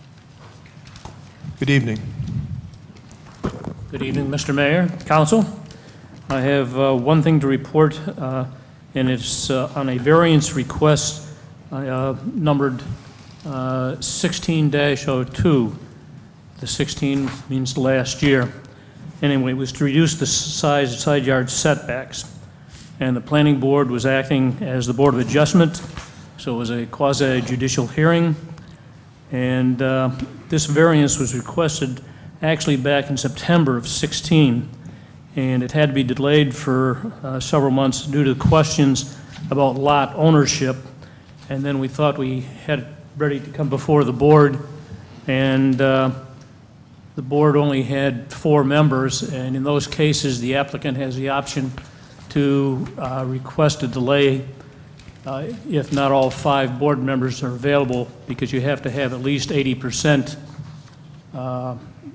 Good evening. Good evening, Mister Mayor, Council. I have uh, one thing to report, uh, and it's uh, on a variance request uh, numbered uh, sixteen dash oh two. The sixteen means last year. Anyway, it was to reduce the size of side yard setbacks. And the planning board was acting as the Board of Adjustment, so it was a quasi-judicial hearing. And uh, this variance was requested actually back in September of sixteen, and it had to be delayed for uh, several months due to questions about lot ownership and then we thought we had it ready to come before the board, and uh, the board only had four members, and in those cases, the applicant has the option to uh, request a delay uh, if not all five board members are available, because you have to have at least eighty percent uh,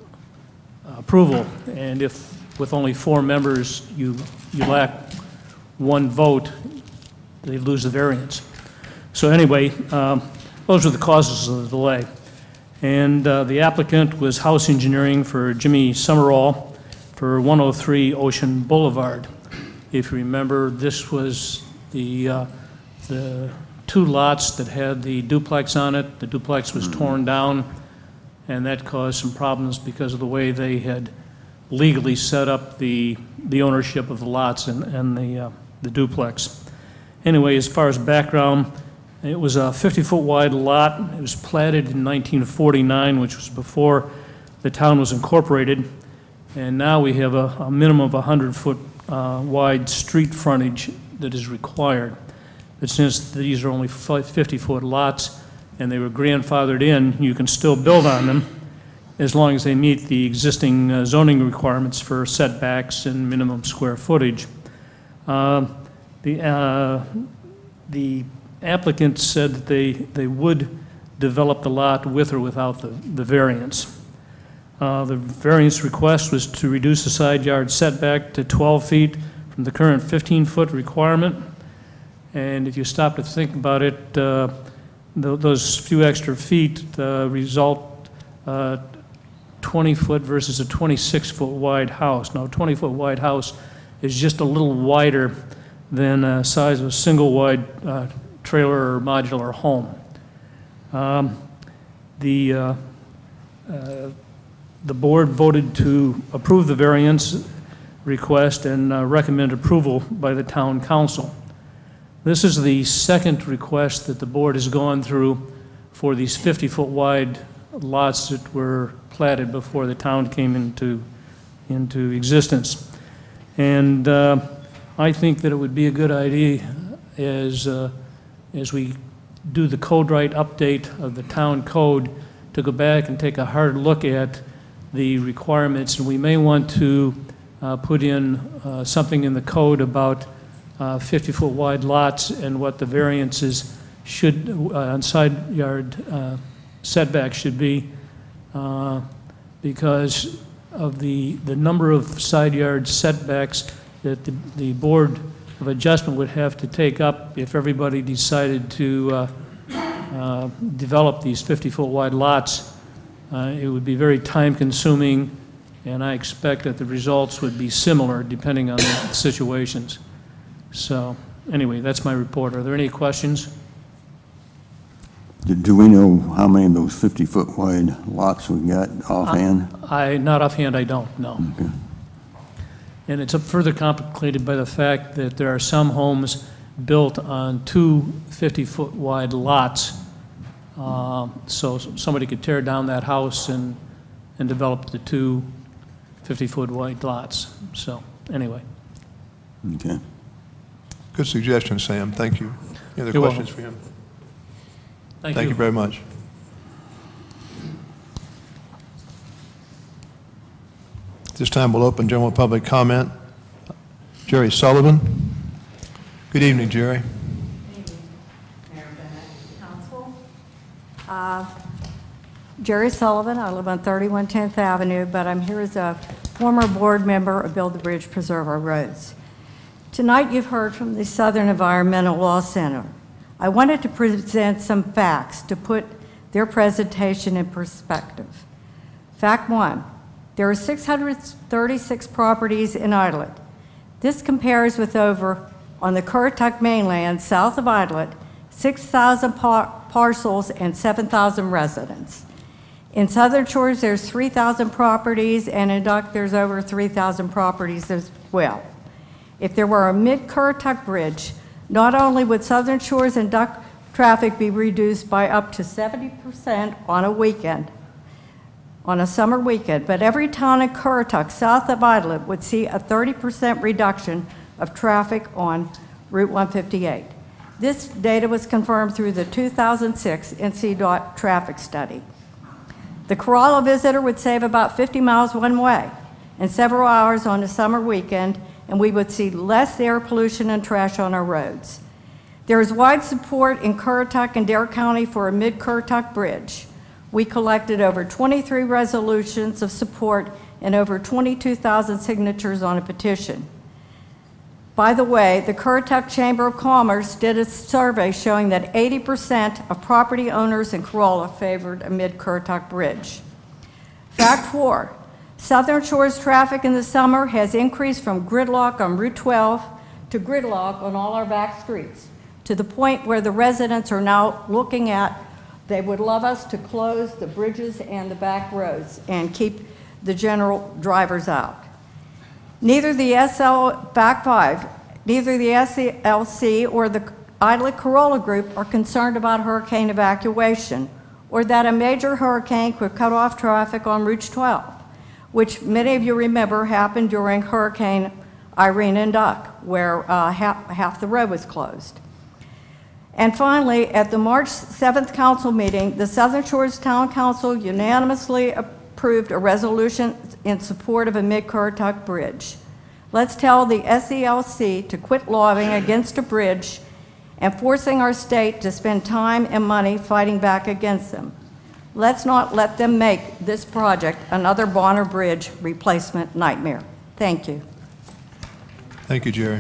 approval. And if with only four members you, you lack one vote, they lose the variance. So anyway, um, those are the causes of the delay. And uh, the applicant was House Engineering for Jimmy Summerall for one oh three Ocean Boulevard. If you remember, this was the, uh, the two lots that had the duplex on it. The duplex was torn down, and that caused some problems because of the way they had legally set up the, the ownership of the lots and, and the, uh, the duplex. Anyway, as far as background, it was a fifty-foot wide lot. It was platted in nineteen forty-nine, which was before the town was incorporated. And now we have a, a minimum of one hundred foot uh, wide street frontage that is required. But since these are only fifty foot lots and they were grandfathered in, you can still build on them as long as they meet the existing uh, zoning requirements for setbacks and minimum square footage. Uh, the, uh, the applicant said that they, they would develop the lot with or without the, the variance. Uh, the variance request was to reduce the side yard setback to twelve feet from the current fifteen foot requirement. And if you stop to think about it, uh, th those few extra feet uh, result uh, twenty foot versus a twenty-six foot wide house. Now, a twenty foot wide house is just a little wider than the size of a single wide uh, trailer or modular home. Um, the, uh, uh, the board voted to approve the variance request and uh, recommend approval by the town council. This is the second request that the board has gone through for these fifty foot wide lots that were platted before the town came into, into existence. And uh, I think that it would be a good idea as uh, as we do the code right update of the town code to go back and take a hard look at the requirements. And we may want to uh, put in uh, something in the code about uh, fifty foot wide lots and what the variances should, uh, on side yard uh, setback should be, uh, because of the, the number of side yard setbacks that the, the Board of Adjustment would have to take up if everybody decided to uh, uh, develop these fifty foot wide lots. Uh, it would be very time consuming, and I expect that the results would be similar depending on the situations. So anyway, that's my report. Are there any questions? Do- Do we know how many of those fifty foot wide lots we got offhand? I, not offhand, I don't, no. Okay. And it's further complicated by the fact that there are some homes built on two fifty foot wide lots. Um, So somebody could tear down that house and, and develop the two fifty foot wide lots. So anyway. Okay. Good suggestion, Sam. Thank you. Any other You're questions welcome. for him? Thank Thank you. you very much. This time we'll open general public comment. Jerry Sullivan. Good evening, Jerry. Mayor Bennett, Council. Uh, Jerry Sullivan, I live on thirty-one tenth Avenue, but I'm here as a former board member of Build the Bridge, Preserve Our Roads. Tonight you've heard from the Southern Environmental Law Center. I wanted to present some facts to put their presentation in perspective. Fact one, there are six hundred thirty-six properties in Idlet. This compares with over, on the Currituck mainland, south of Idlet, six thousand par parcels and seven thousand residents. In Southern Shores, there's three thousand properties, and in Duck, there's over three thousand properties as well. If there were a mid-Currituck bridge, not only would Southern Shores and Duck traffic be reduced by up to seventy percent on a weekend, on a summer weekend, but every town in Currituck, south of Idlet, would see a thirty percent reduction of traffic on Route one fifty-eight. This data was confirmed through the two thousand six N C DOT traffic study. The Corolla visitor would save about fifty miles one way and several hours on a summer weekend, and we would see less air pollution and trash on our roads. There is wide support in Currituck and Dare County for a mid-Currituck bridge. We collected over twenty-three resolutions of support and over twenty-two thousand signatures on a petition. By the way, the Currituck Chamber of Commerce did a survey showing that eighty percent of property owners in Corolla favored a mid-Currituck bridge. Fact four, Southern Shores traffic in the summer has increased from gridlock on Route twelve to gridlock on all our back streets, to the point where the residents are now looking at, they would love us to close the bridges and the back roads and keep the general drivers out. Neither the S L, back five, neither the S L C or the Idlet Corolla Group are concerned about hurricane evacuation or that a major hurricane could cut off traffic on Route twelve, which many of you remember happened during Hurricane Irene and Duck, where uh, half, half the road was closed. And finally, at the March seventh council meeting, the Southern Shores Town Council unanimously approved a resolution in support of a mid-Currituck bridge. Let's tell the S E L C to quit lobbying against a bridge and forcing our state to spend time and money fighting back against them. Let's not let them make this project another Bonner Bridge replacement nightmare. Thank you. Thank you, Jerry.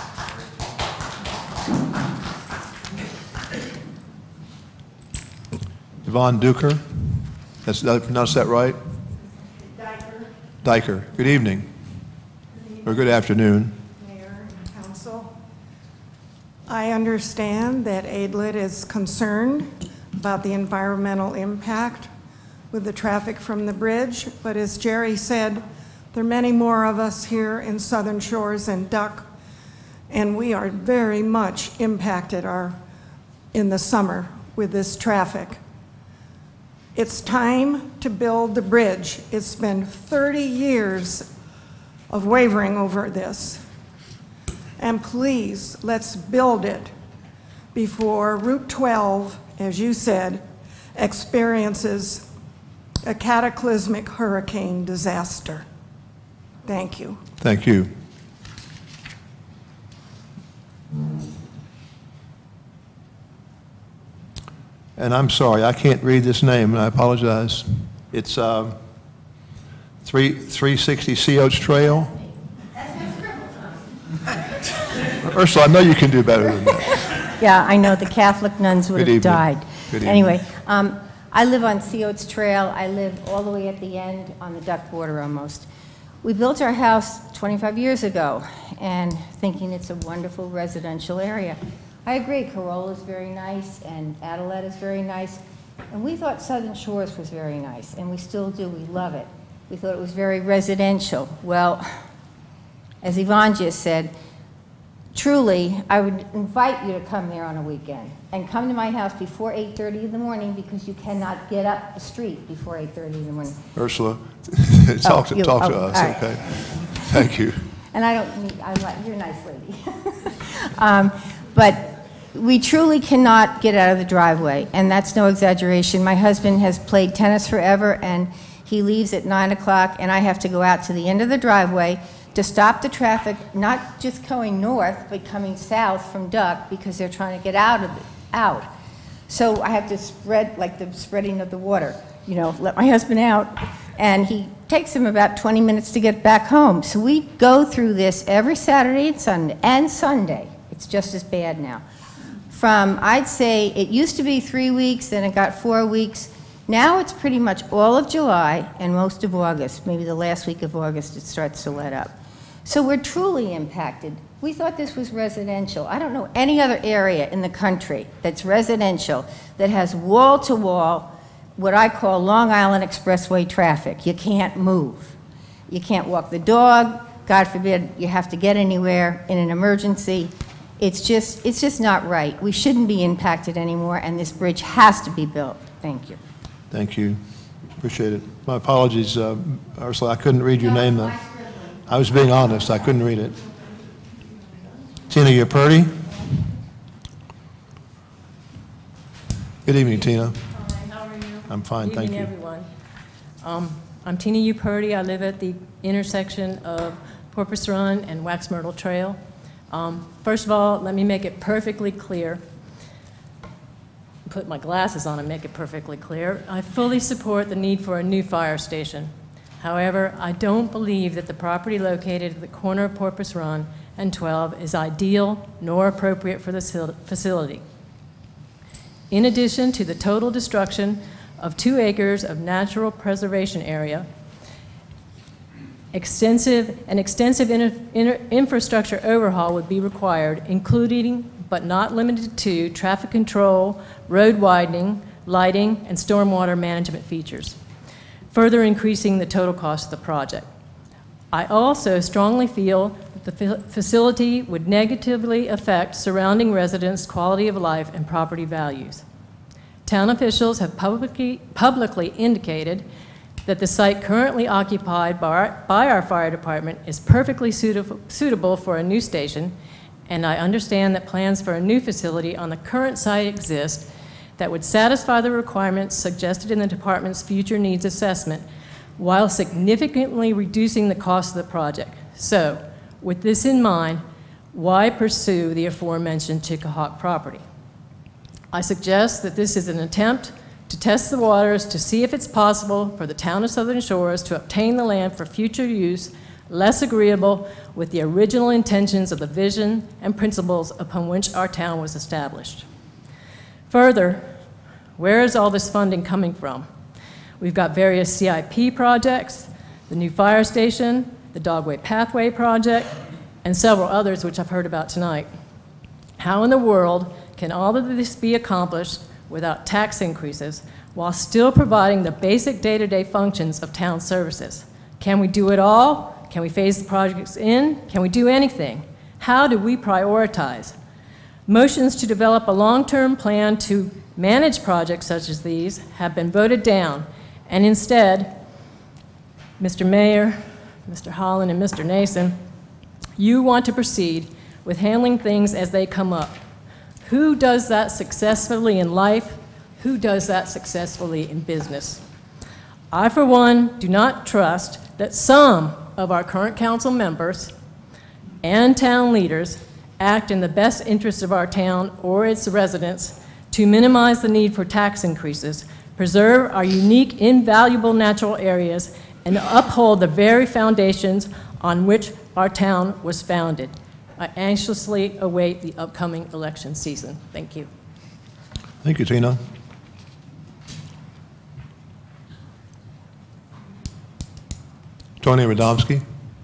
Yvonne Duker, that's, did I pronounce that right? Diker. Diker, good evening. Good evening. Or good afternoon. Mayor and Council. I understand that Idlet is concerned about the environmental impact with the traffic from the bridge, but as Jerry said, there are many more of us here in Southern Shores and Duck, and we are very much impacted our, in the summer with this traffic. It's time to build the bridge. It's been thirty years of wavering over this. And please, let's build it before Route twelve, as you said, experiences a cataclysmic hurricane disaster. Thank you. Thank you. And I'm sorry, I can't read this name, and I apologize. It's um, three, three sixty Sea Oats Trail. Ursula, I know you can do better than that. Yeah, I know the Catholic nuns would Good have evening. died. Good evening. Anyway, um, I live on Sea Oats Trail. I live all the way at the end on the duck border almost. We built our house twenty-five years ago and thinking it's a wonderful residential area. I agree, Corolla is very nice and Adelet is very nice. And we thought Southern Shores was very nice, and we still do. We love it. We thought it was very residential. Well, as Yvonne just said, truly, I would invite you to come there on a weekend and come to my house before eight thirty in the morning because you cannot get up the street before eight thirty in the morning. Ursula, talk, to, you- talk to oh, us, all right. okay? Thank you. And I don't need, I like, you're a nice lady. um, but we truly cannot get out of the driveway, and that's no exaggeration. My husband has played tennis forever, and he leaves at nine o'clock, and I have to go out to the end of the driveway to stop the traffic, not just going north, but coming south from Duck because they're trying to get out of the, out. So I have to spread, like the spreading of the water, you know, let my husband out, and he takes him about twenty minutes to get back home. So we go through this every Saturday and Sunday, and Sunday. It's just as bad now. From, I'd say, it used to be three weeks, then it got four weeks. Now it's pretty much all of July and most of August. Maybe the last week of August it starts to let up. So we're truly impacted. We thought this was residential. I don't know any other area in the country that's residential that has wall-to-wall, what I call Long Island Expressway traffic. You can't move. You can't walk the dog. God forbid you have to get anywhere in an emergency. It's just, it's just not right. We shouldn't be impacted anymore, and this bridge has to be built. Thank you. Thank you. Appreciate it. My apologies, uh, Ursula, I couldn't read your name, though. I was being honest. I couldn't read it. Tina Yapurdi? Good evening, Tina. Hi, how are you? I'm fine, Good thank you. evening, everyone. Um, I'm Tina U. Purdy. I live at the intersection of Porpoise Run and Wax Myrtle Trail. Um, first of all, let me make it perfectly clear. Put my glasses on and make it perfectly clear. I fully support the need for a new fire station. However, I don't believe that the property located at the corner of Porpoise Run and twelve is ideal nor appropriate for the facility. In addition to the total destruction of two acres of natural preservation area, extensive, an extensive inter, inter, infrastructure overhaul would be required, including but not limited to traffic control, road widening, lighting, and stormwater management features, further increasing the total cost of the project. I also strongly feel that the facility would negatively affect surrounding residents' quality of life and property values. Town officials have publicly, publicly indicated that the site currently occupied by our, by our fire department is perfectly suitable, suitable for a new station, and I understand that plans for a new facility on the current site exist that would satisfy the requirements suggested in the department's future needs assessment while significantly reducing the cost of the project. So, with this in mind, why pursue the aforementioned Chickahawk property? I suggest that this is an attempt to test the waters to see if it's possible for the town of Southern Shores to obtain the land for future use less agreeable with the original intentions of the vision and principles upon which our town was established. Further, where is all this funding coming from? We've got various C I P projects, the new fire station, the Dogway Pathway project, and several others which I've heard about tonight. How in the world can all of this be accomplished without tax increases while still providing the basic day-to-day functions of town services? Can we do it all? Can we phase the projects in? Can we do anything? How do we prioritize? Motions to develop a long-term plan to manage projects such as these have been voted down, and instead, Mister Mayor, Mister Holland, and Mister Nason, you want to proceed with handling things as they come up. Who does that successfully in life? Who does that successfully in business? I, for one, do not trust that some of our current council members and town leaders act in the best interest of our town or its residents to minimize the need for tax increases, preserve our unique, invaluable natural areas, and uphold the very foundations on which our town was founded. I anxiously await the upcoming election season. Thank you. Thank you, Tina. Tony Radomski.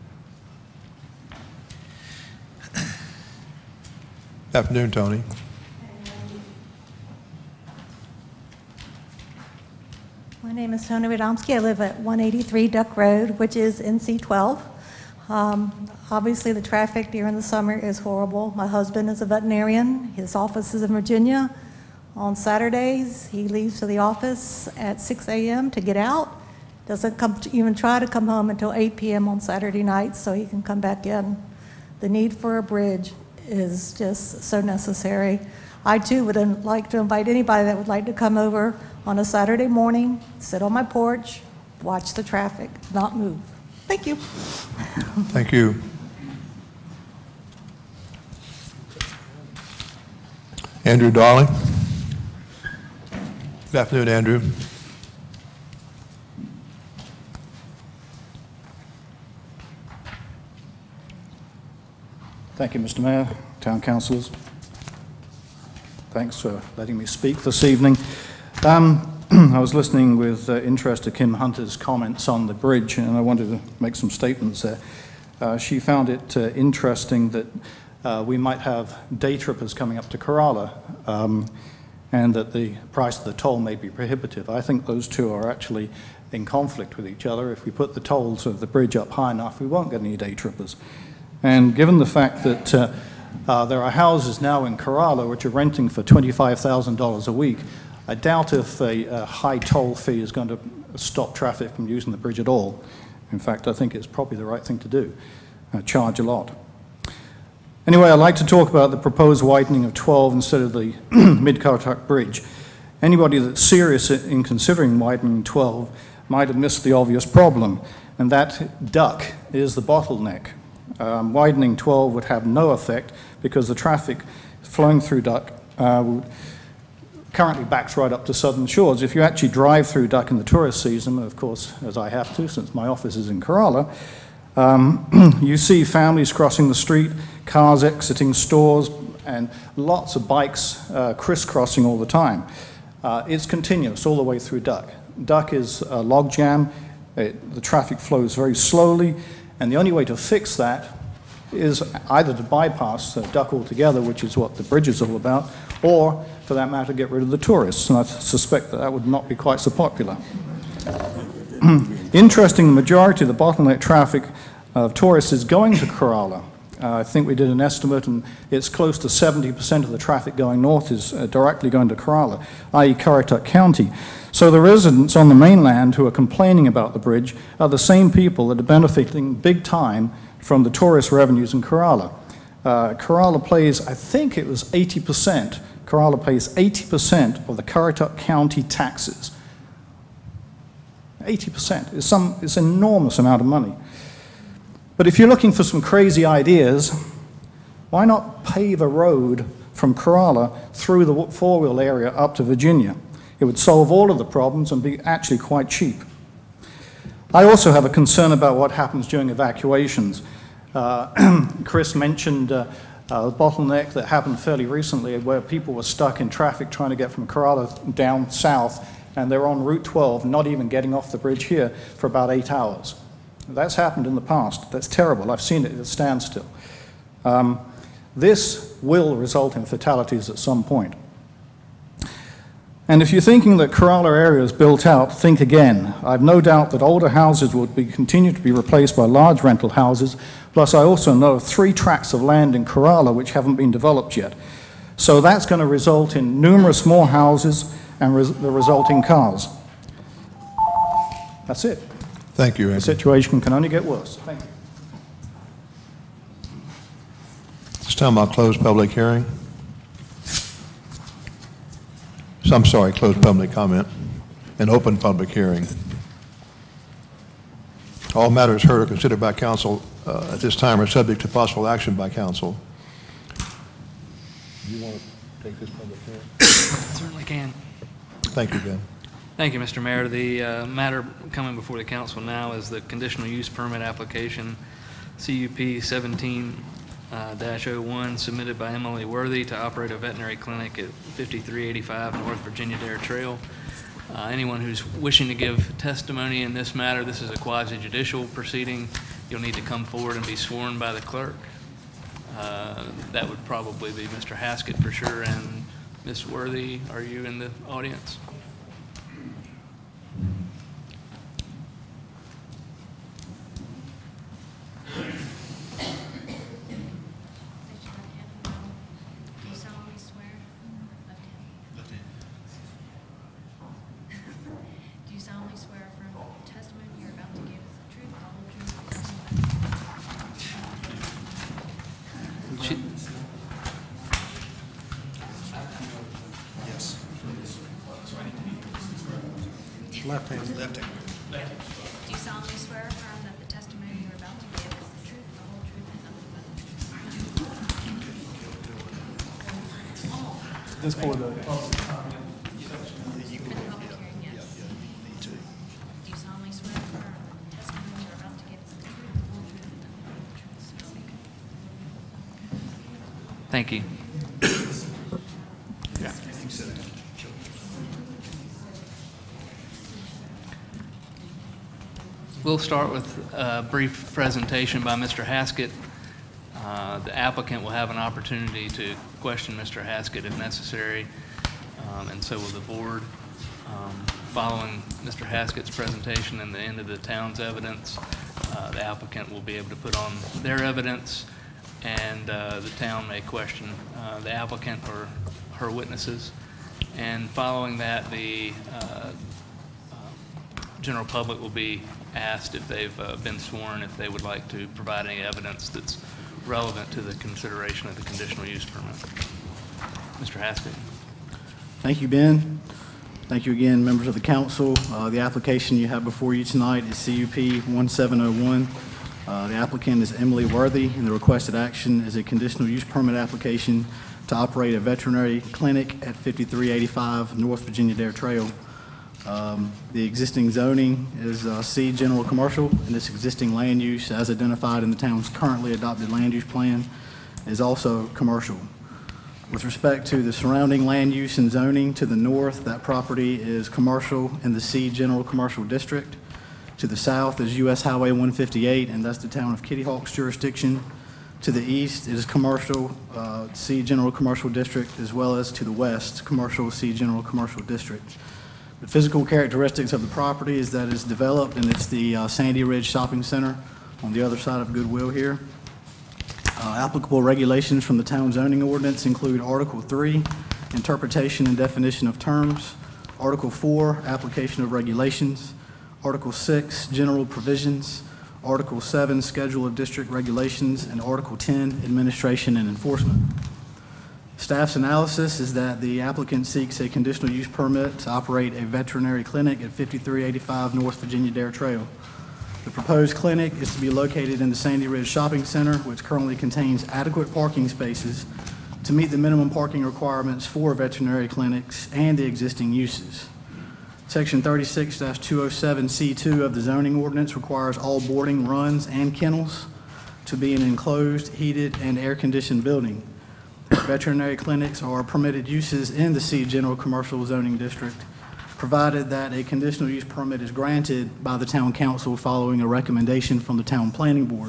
Afternoon, Tony. My name is Tony Radomski. I live at one eighty-three Duck Road, which is in C twelve. Um, obviously, the traffic during the summer is horrible. My husband is a veterinarian. His office is in Virginia. On Saturdays, he leaves to the office at six A M to get out. Doesn't come to even try to come home until eight P M on Saturday nights so he can come back in. The need for a bridge is just so necessary. I too would like to invite anybody that would like to come over on a Saturday morning, sit on my porch, watch the traffic, not move. Thank you. Thank you. Andrew Darling. Good afternoon, Andrew. Thank you, Mister Mayor, Town Councillors. Thanks for letting me speak this evening. Um, I was listening with uh, interest to Kim Hunter's comments on the bridge, and I wanted to make some statements there. Uh, she found it uh, interesting that uh, we might have day trippers coming up to Corolla, um, and that the price of the toll may be prohibitive. I think those two are actually in conflict with each other. If we put the tolls of the bridge up high enough, we won't get any day trippers. And given the fact that uh, uh, there are houses now in Corolla which are renting for twenty-five thousand dollars a week, I doubt if a, a high toll fee is going to stop traffic from using the bridge at all. In fact, I think it's probably the right thing to do, uh, charge a lot. Anyway, I'd like to talk about the proposed widening of twelve instead of the Mid-Cartuck Bridge. Anybody that's serious in considering widening twelve might have missed the obvious problem, and that duck is the bottleneck. Um, widening twelve would have no effect because the traffic flowing through Duck uh, would currently backs right up to Southern Shores. If you actually drive through Duck in the tourist season, of course, as I have to since my office is in Corolla, um, you see families crossing the street, cars exiting stores, and lots of bikes uh, crisscrossing all the time. Uh, it's continuous all the way through Duck. Duck is a log jam. It, the traffic flows very slowly, and the only way to fix that is either to bypass uh, Duck altogether, which is what the bridge is all about, or, for that matter, get rid of the tourists, and I suspect that that would not be quite so popular. Interesting, the majority of the bottleneck traffic of tourists is going to Corolla. Uh, I think we did an estimate, and it's close to seventy percent of the traffic going north is uh, directly going to Corolla, that is. Currituck County. So the residents on the mainland who are complaining about the bridge are the same people that are benefiting big time from the tourist revenues in Corolla. Uh, Corolla pays, I think it was eighty percent, Corolla pays eighty percent of the Currituck County taxes. eighty percent is some, it's an enormous amount of money. But if you're looking for some crazy ideas, why not pave a road from Corolla through the four-wheel area up to Virginia? It would solve all of the problems and be actually quite cheap. I also have a concern about what happens during evacuations. Uh, Chris mentioned uh, a bottleneck that happened fairly recently where people were stuck in traffic trying to get from Corolla down south, and they're on Route twelve, not even getting off the bridge here for about eight hours. That's happened in the past. That's terrible. I've seen it at a standstill. Um, this will result in fatalities at some point. And if you're thinking that Corolla area is built out, think again. I've no doubt that older houses will be, continue to be replaced by large rental houses. Plus, I also know of three tracts of land in Corolla which haven't been developed yet. So that's going to result in numerous more houses and res the resulting cars. That's it. Thank you, Andrew. The situation can only get worse. Thank you. This time I'll close public hearing. So I'm sorry, close public comment and open public hearing. All matters heard or considered by council uh, at this time are subject to possible action by council. Do you want to take this public hearing? Certainly can. Thank you, Ben. Thank you, Mister Mayor. The uh, matter coming before the council now is the conditional use permit application C U P seventeen dash oh one submitted by Emily Worthy to operate a veterinary clinic at fifty-three eighty-five North Virginia Dare Trail. Uh, anyone who's wishing to give testimony in this matter, this is a quasi-judicial proceeding. You'll need to come forward and be sworn by the clerk. Uh, that would probably be Mister Haskett for sure, and Miz Worthy, are you in the audience? Left hand. Left hand. Do you solemnly swear or affirm that the testimony you are about to give is the truth, the whole truth, and nothing but the truth? This for the. For the public hearing, yes. Do you solemnly swear or affirm that the testimony you are about to give is the truth, the whole truth, and nothing but the truth? So help me God. Thank you. Yeah. We'll start with a brief presentation by Mister Haskett. Uh, the applicant will have an opportunity to question Mister Haskett if necessary, um, and so will the board. Um, following Mister Haskett's presentation and the end of the town's evidence, uh, the applicant will be able to put on their evidence, and uh, the town may question uh, the applicant or her witnesses. And following that, the uh, uh, general public will be asked if they've uh, been sworn, if they would like to provide any evidence that's relevant to the consideration of the conditional use permit. Mister Haskett. Thank you, Ben. Thank you again, members of the council. Uh, The application you have before you tonight is C U P one seven oh one. Uh, The applicant is Emily Worthy, and the requested action is a conditional use permit application to operate a veterinary clinic at fifty-three eighty-five North Virginia Dare Trail. Um, The existing zoning is uh, C General Commercial, and this existing land use, as identified in the town's currently adopted land use plan, is also commercial. With respect to the surrounding land use and zoning, to the north, that property is commercial in the C General Commercial District. To the south is U S Highway one fifty-eight, and that's the town of Kitty Hawk's jurisdiction. To the east is commercial, uh, C General Commercial District, as well as to the west, commercial C General Commercial District. The physical characteristics of the property is that it's developed, and it's the uh, Sandy Ridge Shopping Center on the other side of Goodwill here. Uh, Applicable regulations from the town zoning ordinance include Article three, interpretation and definition of terms, Article four, application of regulations, Article six, general provisions, Article seven, schedule of district regulations, and Article ten, administration and enforcement. Staff's analysis is that the applicant seeks a conditional use permit to operate a veterinary clinic at fifty-three eighty-five North Virginia Dare Trail. The proposed clinic is to be located in the Sandy Ridge Shopping Center, which currently contains adequate parking spaces to meet the minimum parking requirements for veterinary clinics and the existing uses. Section thirty-six two oh seven C two of the zoning ordinance requires all boarding runs and kennels to be in an enclosed, heated, and air-conditioned building. Veterinary clinics are permitted uses in the C General Commercial Zoning District, provided that a conditional use permit is granted by the town council following a recommendation from the town planning board.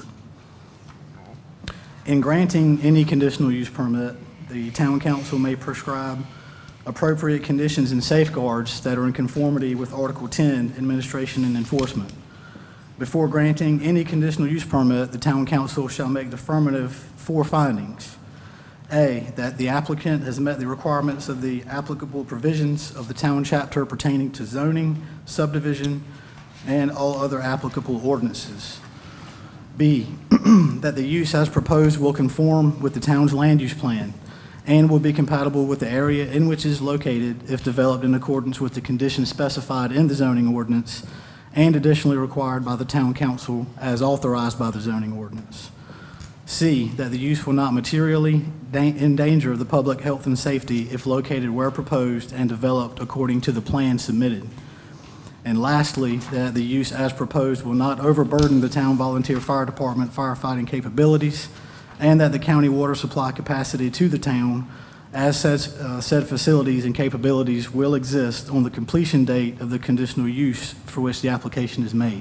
In granting any conditional use permit, the town council may prescribe appropriate conditions and safeguards that are in conformity with Article ten, administration and enforcement. Before granting any conditional use permit, the town council shall make the affirmative four findings. A, that the applicant has met the requirements of the applicable provisions of the town chapter pertaining to zoning, subdivision, and all other applicable ordinances. B, that the use as proposed will conform with the town's land use plan and will be compatible with the area in which it is located if developed in accordance with the conditions specified in the zoning ordinance and additionally required by the town council as authorized by the zoning ordinance. C, that the use will not materially endanger the public health and safety if located where proposed and developed according to the plan submitted. And lastly, that the use as proposed will not overburden the town volunteer fire department firefighting capabilities, and that the county water supply capacity to the town as said, uh, said facilities and capabilities will exist on the completion date of the conditional use for which the application is made.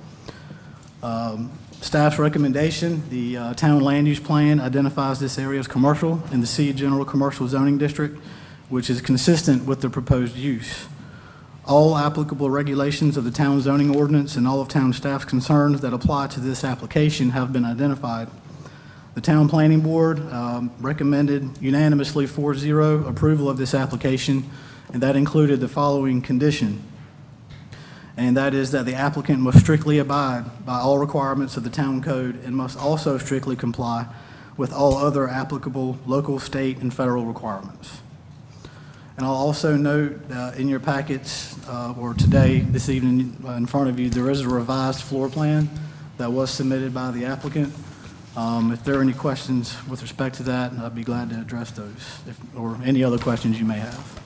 Um, Staff's recommendation, the uh, town land use plan identifies this area as commercial in the C General Commercial Zoning District, which is consistent with the proposed use. All applicable regulations of the town zoning ordinance and all of town staff's concerns that apply to this application have been identified. The town planning board um, recommended unanimously four zero approval of this application, and that included the following condition. And that is that the applicant must strictly abide by all requirements of the town code and must also strictly comply with all other applicable local, state, and federal requirements. And I'll also note uh, in your packets, uh, or today, this evening uh, in front of you, there is a revised floor plan that was submitted by the applicant. Um, if there are any questions with respect to that, I'd be glad to address those, if, or any other questions you may have.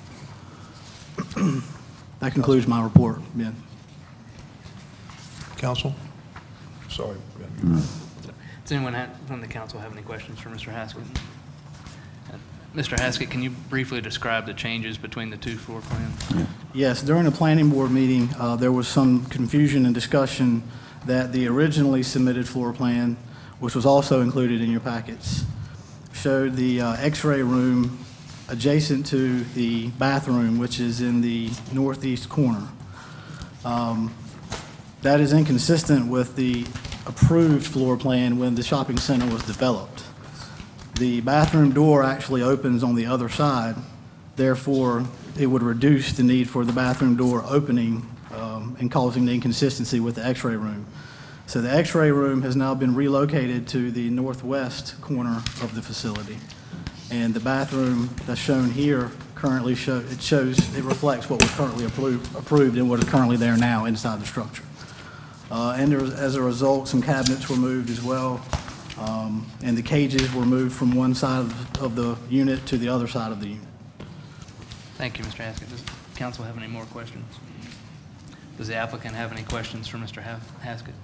That concludes my report, Ben. Council? Sorry. Does anyone ha- from the council have any questions for Mister Haskett? Uh, Mister Haskett, can you briefly describe the changes between the two floor plans? Yeah. Yes, during the planning board meeting, uh, there was some confusion and discussion that the originally submitted floor plan, which was also included in your packets, showed the uh, x-ray room adjacent to the bathroom, which is in the northeast corner. Um, That is inconsistent with the approved floor plan when the shopping center was developed. The bathroom door actually opens on the other side, therefore it would reduce the need for the bathroom door opening um, and causing the inconsistency with the x-ray room. So the x-ray room has now been relocated to the northwest corner of the facility. And the bathroom that's shown here currently show, it shows, it reflects what was currently approved, approved and what is currently there now inside the structure. Uh, And there was, as a result, some cabinets were moved as well, um, and the cages were moved from one side of, of the unit to the other side of the unit. Thank you, Mister Haskett. Does council have any more questions? Does the applicant have any questions for Mister Ha- Haskett?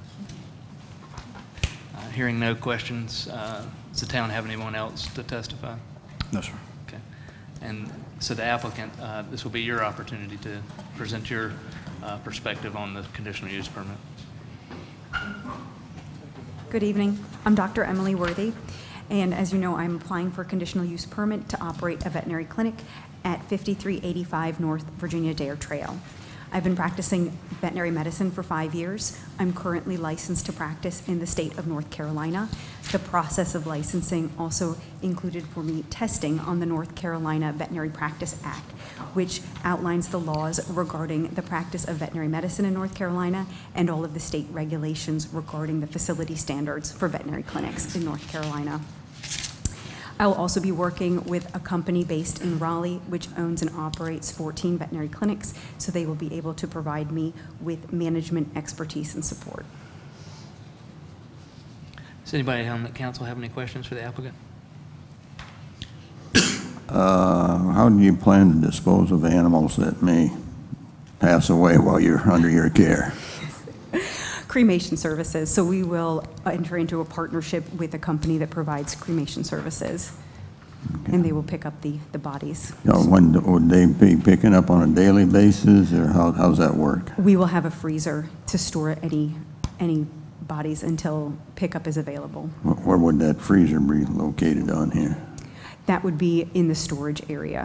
Uh, Hearing no questions, uh, does the town have anyone else to testify? No, sir. Okay. And so the applicant, uh, this will be your opportunity to present your uh, perspective on the conditional use permit. Good evening. I'm Doctor Emily Worthy, and as you know, I'm applying for a conditional use permit to operate a veterinary clinic at fifty-three eighty-five North Virginia Dare Trail. I've been practicing veterinary medicine for five years. I'm currently licensed to practice in the state of North Carolina. The process of licensing also included for me testing on the North Carolina Veterinary Practice Act, which outlines the laws regarding the practice of veterinary medicine in North Carolina and all of the state regulations regarding the facility standards for veterinary clinics in North Carolina. I will also be working with a company based in Raleigh, which owns and operates fourteen veterinary clinics, so they will be able to provide me with management expertise and support. Does anybody on the council have any questions for the applicant? Uh, How do you plan to dispose of animals that may pass away while you're under your care? Cremation services. So we will enter into a partnership with a company that provides cremation services, and they will pick up the, the bodies. You know, when, would they be picking up on a daily basis, or how, how's that work? We will have a freezer to store any, any bodies until pickup is available. Wh- Where would that freezer be located on here? That would be in the storage area.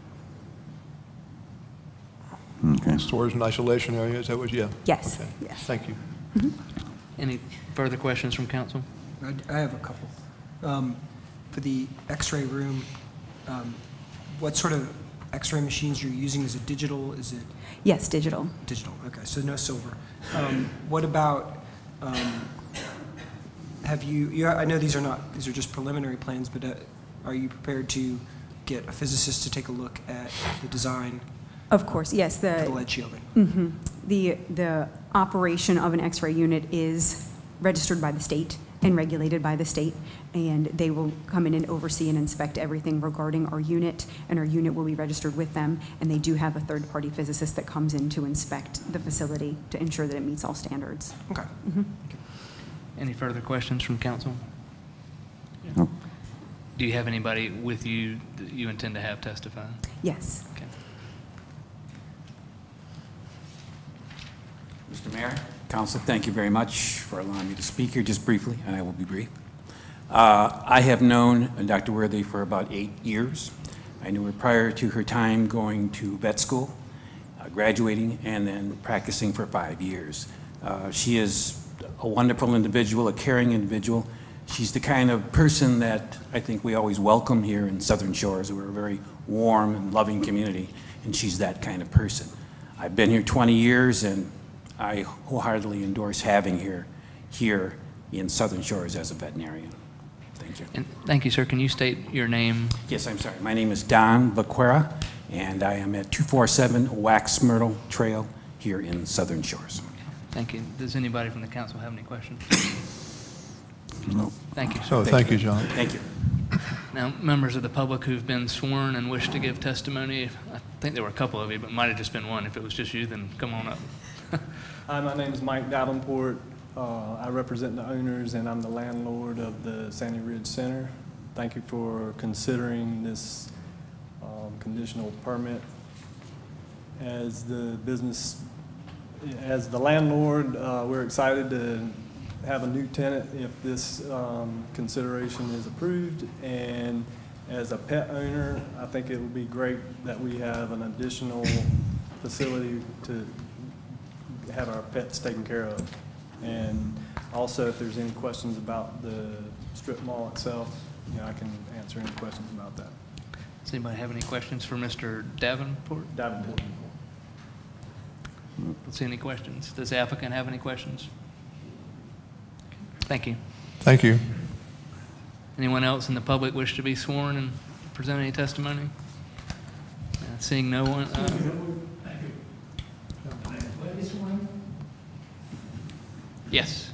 Okay. Storage and isolation area, is that what, yeah? Yes, Okay. yes. Thank you. Any further questions from council? I I have a couple. Um, For the x-ray room, um, what sort of x-ray machines you're using? Is it digital? Is it? Yes, digital. Digital, okay, so no silver. Um, What about, um, have you, you, I know these are not, these are just preliminary plans, but uh, are you prepared to get a physicist to take a look at the design? Of course, yes. The, The lead shielding. Mhm. The, the operation of an X-ray unit is registered by the state and regulated by the state, and they will come in and oversee and inspect everything regarding our unit, and our unit will be registered with them, and they do have a third-party physicist that comes in to inspect the facility to ensure that it meets all standards. Okay. Mhm. Any further questions from council? Nope. Do you have anybody with you that you intend to have testify? Yes. Okay. Mister Mayor, Council, thank you very much for allowing me to speak here just briefly, and I will be brief. Uh, I have known Doctor Worthy for about eight years. I knew her prior to her time going to vet school, uh, graduating, and then practicing for five years. Uh, she is a wonderful individual, a caring individual. She's the kind of person that I think we always welcome here in Southern Shores. We're a very warm and loving community, and she's that kind of person. I've been here twenty years, and I wholeheartedly endorse having her here in Southern Shores as a veterinarian. Thank you. And thank you, sir. Can you state your name? Yes, I'm sorry. My name is Don Vaquera, and I am at two forty-seven Wax Myrtle Trail here in Southern Shores. Thank you. Does anybody from the council have any questions? No. Thank you. So, thank you, John. Thank you. Now, members of the public who've been sworn and wish to give testimony, I think there were a couple of you, but it might have just been one. If it was just you, then come on up. Hi, my name is Mike Davenport. Uh, I represent the owners, and I'm the landlord of the Sandy Ridge Center. Thank you for considering this um, conditional permit. As the business, as the landlord, uh, we're excited to have a new tenant if this um, consideration is approved. And as a pet owner, I think it would be great that we have an additional facility to have our pets taken care of. And also, if there's any questions about the strip mall itself, you know, I can answer any questions about that. Does anybody have any questions for Mister Davenport? Davenport. Let's see any questions. Does the applicant have any questions? Thank you. Thank you. Anyone else in the public wish to be sworn and present any testimony? Seeing no one, uh, yes.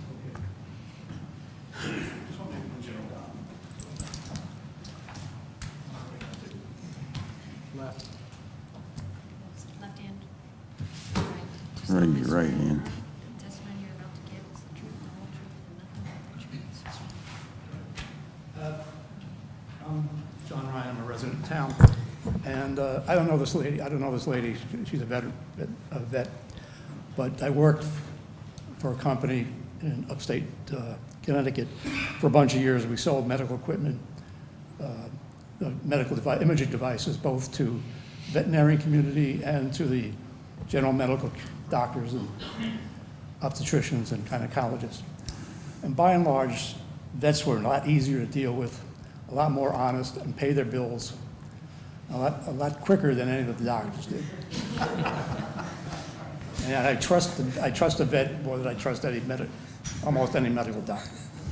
Left. Left hand. Raise your right hand. Testimony you're about to give is the truth, the whole truth, and nothing but the truth. Uh, I'm John Ryan, I'm a resident of town, and uh, I don't know this lady, I don't know this lady, she's a vet, a vet, but I worked for a company in upstate uh, Connecticut for a bunch of years. We sold medical equipment, uh, uh, medical device, imaging devices, both to veterinarian community and to the general medical doctors and obstetricians and gynecologists. And by and large, vets were a lot easier to deal with, a lot more honest, and pay their bills a lot, a lot quicker than any of the doctors did. And I trust, the, I trust a vet more than I trust any med, almost any medical doctor.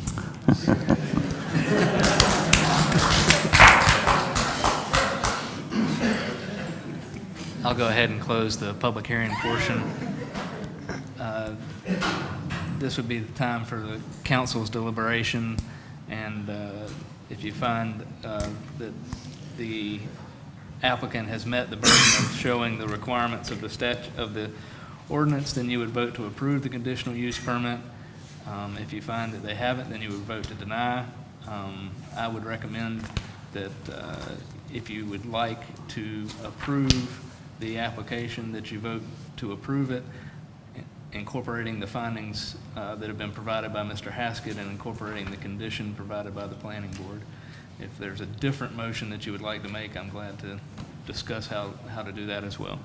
I'll go ahead and close the public hearing portion. Uh, This would be the time for the council's deliberation, and uh, if you find uh, that the applicant has met the burden of showing the requirements of the stat of the ordinance, then you would vote to approve the conditional use permit. Um, If you find that they haven't, then you would vote to deny. Um, I would recommend that uh, if you would like to approve the application, that you vote to approve it, incorporating the findings uh, that have been provided by Mister Haskett and incorporating the condition provided by the planning board. If there's a different motion that you would like to make, I'm glad to discuss how, how to do that as well.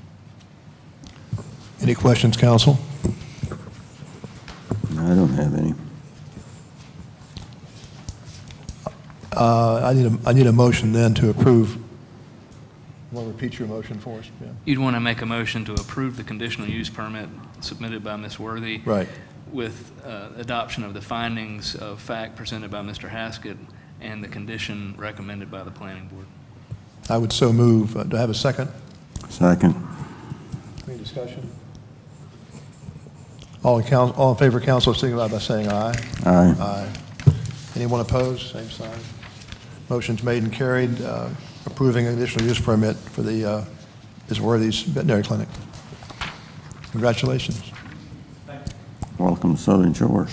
Any questions, council? I don't have any. Uh, I need a, I need a motion then to approve. Want to repeat your motion for us? Yeah. You'd want to make a motion to approve the conditional use permit submitted by Miz Worthy. Right. With uh, adoption of the findings of fact presented by Mister Haskett and the condition recommended by the planning board. I would so move. Uh, do I have a second? Second. Any discussion? All in, council, all in favor of council signify by saying aye. Aye. Aye. Anyone opposed? Same sign. Motion's made and carried, uh, approving an additional use permit for the uh, Miz Worthy's veterinary clinic. Congratulations. Welcome to Southern Shores.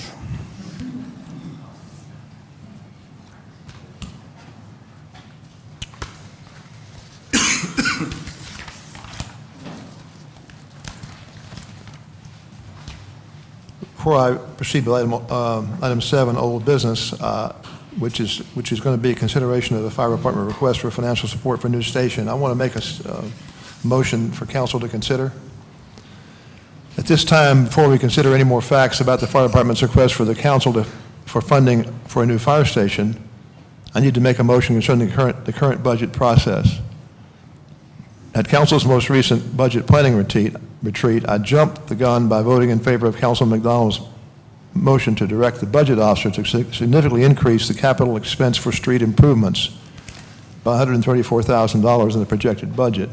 Before I proceed with item, um, item seven, old business, uh, which is which is going to be a consideration of the fire department request for financial support for a new station, I want to make a uh, motion for council to consider. At this time, before we consider any more facts about the fire department's request for the council to, for funding for a new fire station, I need to make a motion concerning the current, the current budget process. At council's most recent budget planning retreat, retreat, I jumped the gun by voting in favor of Councilman McDonald's motion to direct the budget officer to significantly increase the capital expense for street improvements by one hundred thirty-four thousand dollars in the projected budget.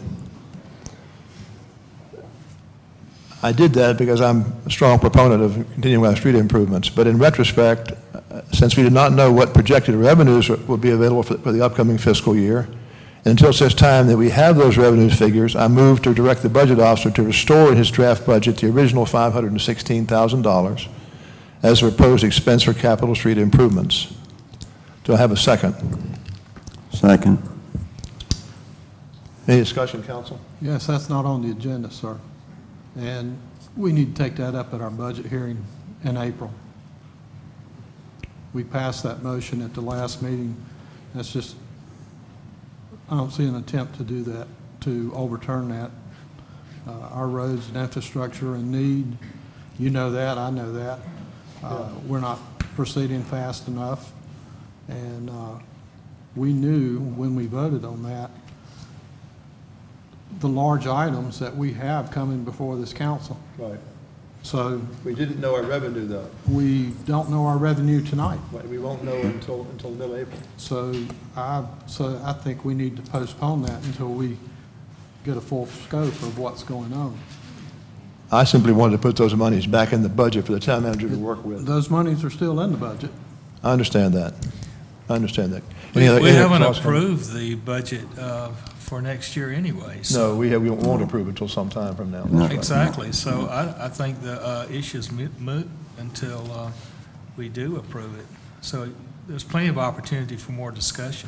I did that because I'm a strong proponent of continuing our street improvements, but in retrospect, uh, since we did not know what projected revenues would be available for, for the upcoming fiscal year, and until such time that we have those revenue figures, I moved to direct the budget officer to restore in his draft budget the original five hundred sixteen thousand dollars as a proposed expense for capital street improvements. Do I have a second? Second. Any discussion, council? Yes, that's not on the agenda, sir. And we need to take that up at our budget hearing in April. We passed that motion at the last meeting. That's just, I don't see an attempt to do that, to overturn that. Uh, our roads and infrastructure in need, you know that, I know that. Uh, we're not proceeding fast enough. And uh, we knew when we voted on that, the large items that we have coming before this council. Right. So we didn't know our revenue, though. We don't know our revenue tonight. We won't know until until middle April. So I so I think we need to postpone that until we get a full scope of what's going on. I simply wanted to put those monies back in the budget for the town manager to work with. Those monies are still in the budget. I understand that. I understand that. We Any other- we any other haven't thoughts from- approved the budget uh, for next year anyway. so- No, we have, we won't approve it until sometime from now. No. Exactly. So I, I think the uh, issue's moot moot until uh, we do approve it. So there's plenty of opportunity for more discussion.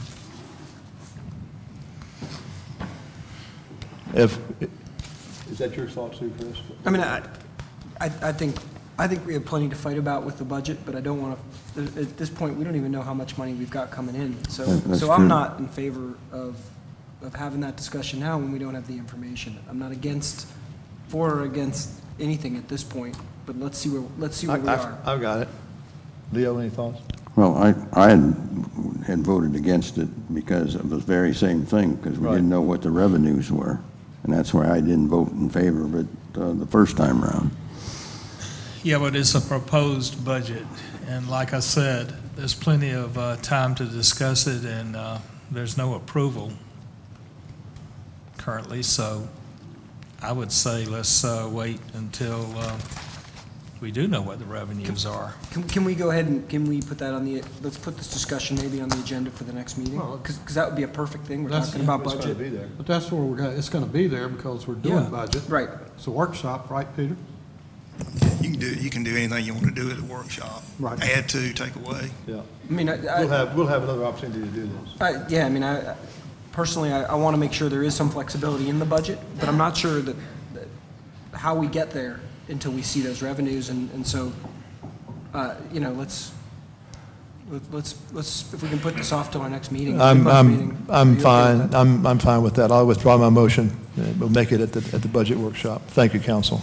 If, is that your thoughts too, Chris? I mean, I, I, I think, I think we have plenty to fight about with the budget, but I don't want to, at this point, we don't even know how much money we've got coming in. So, That- that's so I'm true. not in favor of, of having that discussion now when we don't have the information. I'm not against, for or against anything at this point, but let's see where, let's see where we I- are. I've I've got it. Leo, any thoughts? Well, I, I had, had voted against it because of the very same thing, because we Right. didn't know what the revenues were. And that's why I didn't vote in favor of it uh, the first time around. Yeah, but it's a proposed budget, and like I said, there's plenty of uh, time to discuss it, and uh, there's no approval currently, so I would say let's uh, wait until uh, we do know what the revenues are. Can, can we go ahead and, can we put that on the, let's put this discussion maybe on the agenda for the next meeting? Well, Because, that would be a perfect thing. We're That's- talking about it's budget. Be there. But that's where we're going, it's going to be there because we're doing Yeah. budget. Right. It's a workshop, right, Peter? You can do, you can do anything you want to do at a workshop. Right. Add to, take away. Yeah. I mean, I, I. We'll have, we'll have another opportunity to do this. I- Yeah, I mean, I, personally, I, I want to make sure there is some flexibility in the budget, but I'm not sure that, that how we get there until we see those revenues, and, and so, uh, you know, let's, let- let's, let's, if we can put this off till our next meeting. I'm, mid-month meeting, I'm, are I'm you okay with fine, that? I'm, I'm fine with that. I'll withdraw my motion. Uh, We'll make it at the, at the budget workshop. Thank you, council.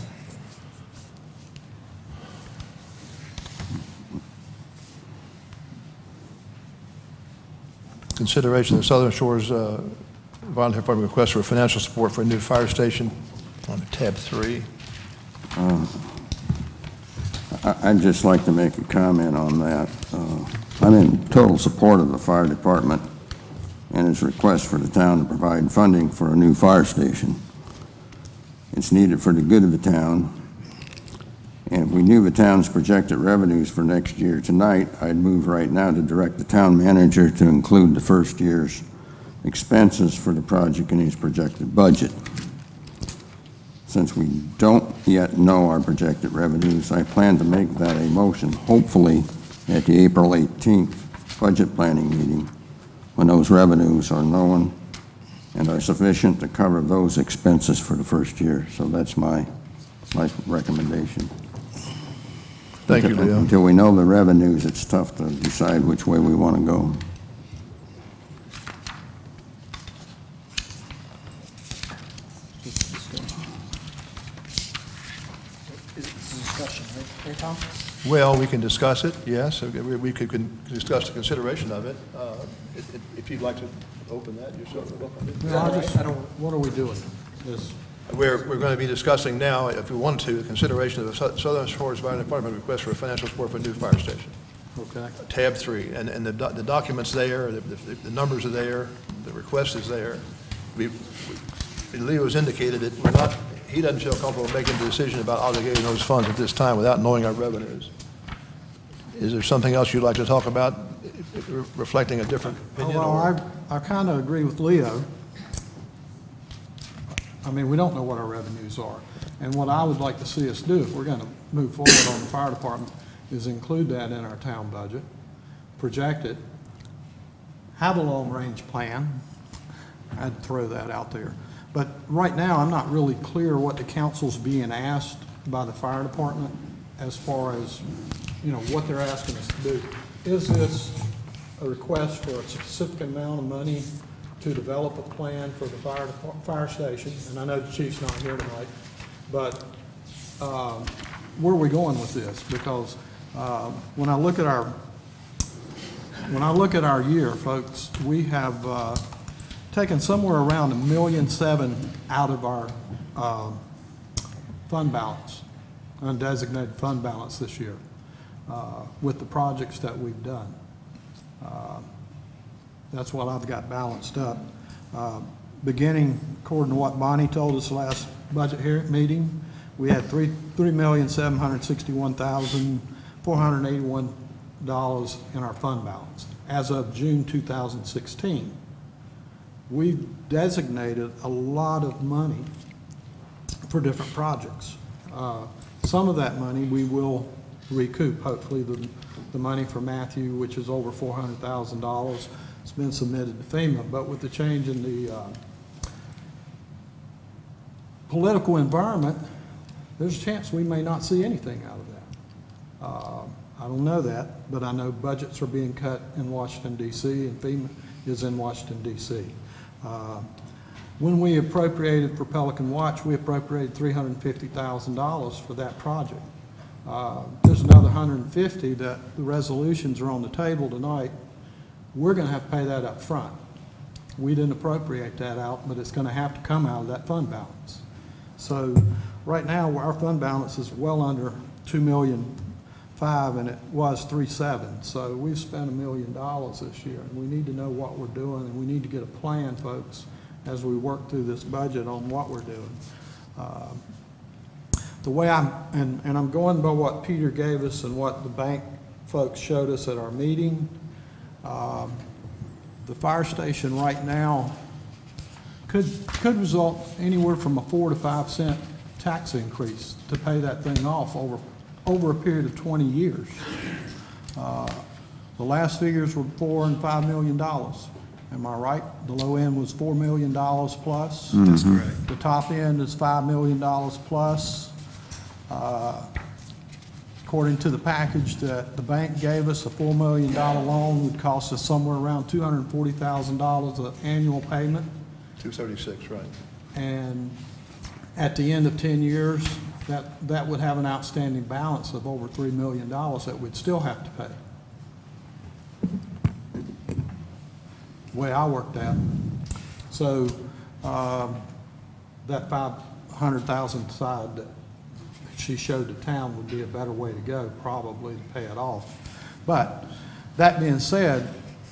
Consideration of the Southern Shores uh, Volunteer Department request for financial support for a new fire station on tab three. Uh, I- I'd just like to make a comment on that. Uh, I'm in total support of the fire department and its request for the town to provide funding for a new fire station. It's needed for the good of the town. And if we knew the town's projected revenues for next year tonight, I'd move right now to direct the town manager to include the first year's expenses for the project in his projected budget. Since we don't yet know our projected revenues, I plan to make that a motion, hopefully at the April eighteenth budget planning meeting, when those revenues are known and are sufficient to cover those expenses for the first year. So that's my, my recommendation. Thank you, Until- Leo. Until we know the revenues, it's tough to decide which way we want to go. It's a discussion, right, Hey, Tom? Well, we can discuss it, yes. We we could con- discuss the consideration of it. Uh, if- if- If you'd like to open that yourself. you're welcome to. No, I just, what are we doing? Is, We're, we're going to be discussing now, if we want to, the consideration of the Sou- Southern Shores Fire Department request for a financial support for a new fire station. okay. Tab three, and, and the, doc- the document's there, the, the the numbers are there, the request is there. We, we- Leo has indicated that we're not, he doesn't feel comfortable making the decision about obligating those funds at this time without knowing our revenues. Is there something else you'd like to talk about, re- reflecting a different opinion? Well, or- I, I kind of agree with Leo. I mean, we don't know what our revenues are. And what I would like to see us do, if we're going to move forward on the fire department, is include that in our town budget, project it, have a long-range plan. I'd throw that out there. But right now, I'm not really clear what the council's being asked by the fire department as far as, you know, what they're asking us to do. Is this a request for a specific amount of money to develop a plan for the fire, depart- fire station? And I know the chief's not here tonight, but um, where are we going with this? Because um, when I look at our, when I look at our year, folks, we have uh, taken somewhere around a million seven out of our um, fund balance, undesignated fund balance this year, uh, with the projects that we've done. Uh, That's what I've got balanced up. Uh, beginning, according to what Bonnie told us last budget hearing meeting, we had three three million seven hundred sixty-one thousand four hundred eighty-one dollars in our fund balance as of June two thousand sixteen. We've designated a lot of money for different projects. Uh, some of that money we will recoup, hopefully the, the money for Matthew, which is over four hundred thousand dollars, has been submitted to FEMA, but with the change in the uh, political environment, there's a chance we may not see anything out of that. Uh, I don't know that, but I know budgets are being cut in Washington, D C, and FEMA is in Washington, D C. Uh, when we appropriated for Pelican Watch, we appropriated three hundred fifty thousand dollars for that project. Uh, there's another one hundred fifty that the resolutions are on the table tonight. We're going to have to pay that up front. We didn't appropriate that out, but it's going to have to come out of that fund balance. So right now, our fund balance is well under two million five, and it was three seven. So we've spent a million dollars this year, and we need to know what we're doing, and we need to get a plan, folks, as we work through this budget on what we're doing. Uh, the way I'm, and, and I'm going by what Peter gave us and what the bank folks showed us at our meeting. Um, the fire station right now could, could result anywhere from a four to five cent tax increase to pay that thing off over, over a period of twenty years. Uh, the last figures were four and five million dollars. Am I right? The low end was four million dollars plus. That's correct. The top end is five million dollars plus. Uh, according to the package that the bank gave us, a four million dollar loan would cost us somewhere around two hundred forty thousand dollars of annual payment. two thirty-six, right. And at the end of ten years, that, that would have an outstanding balance of over three million dollars that we'd still have to pay. The way I worked out. So um, that five hundred thousand side that she showed the town would be a better way to go, probably, to pay it off. But that being said,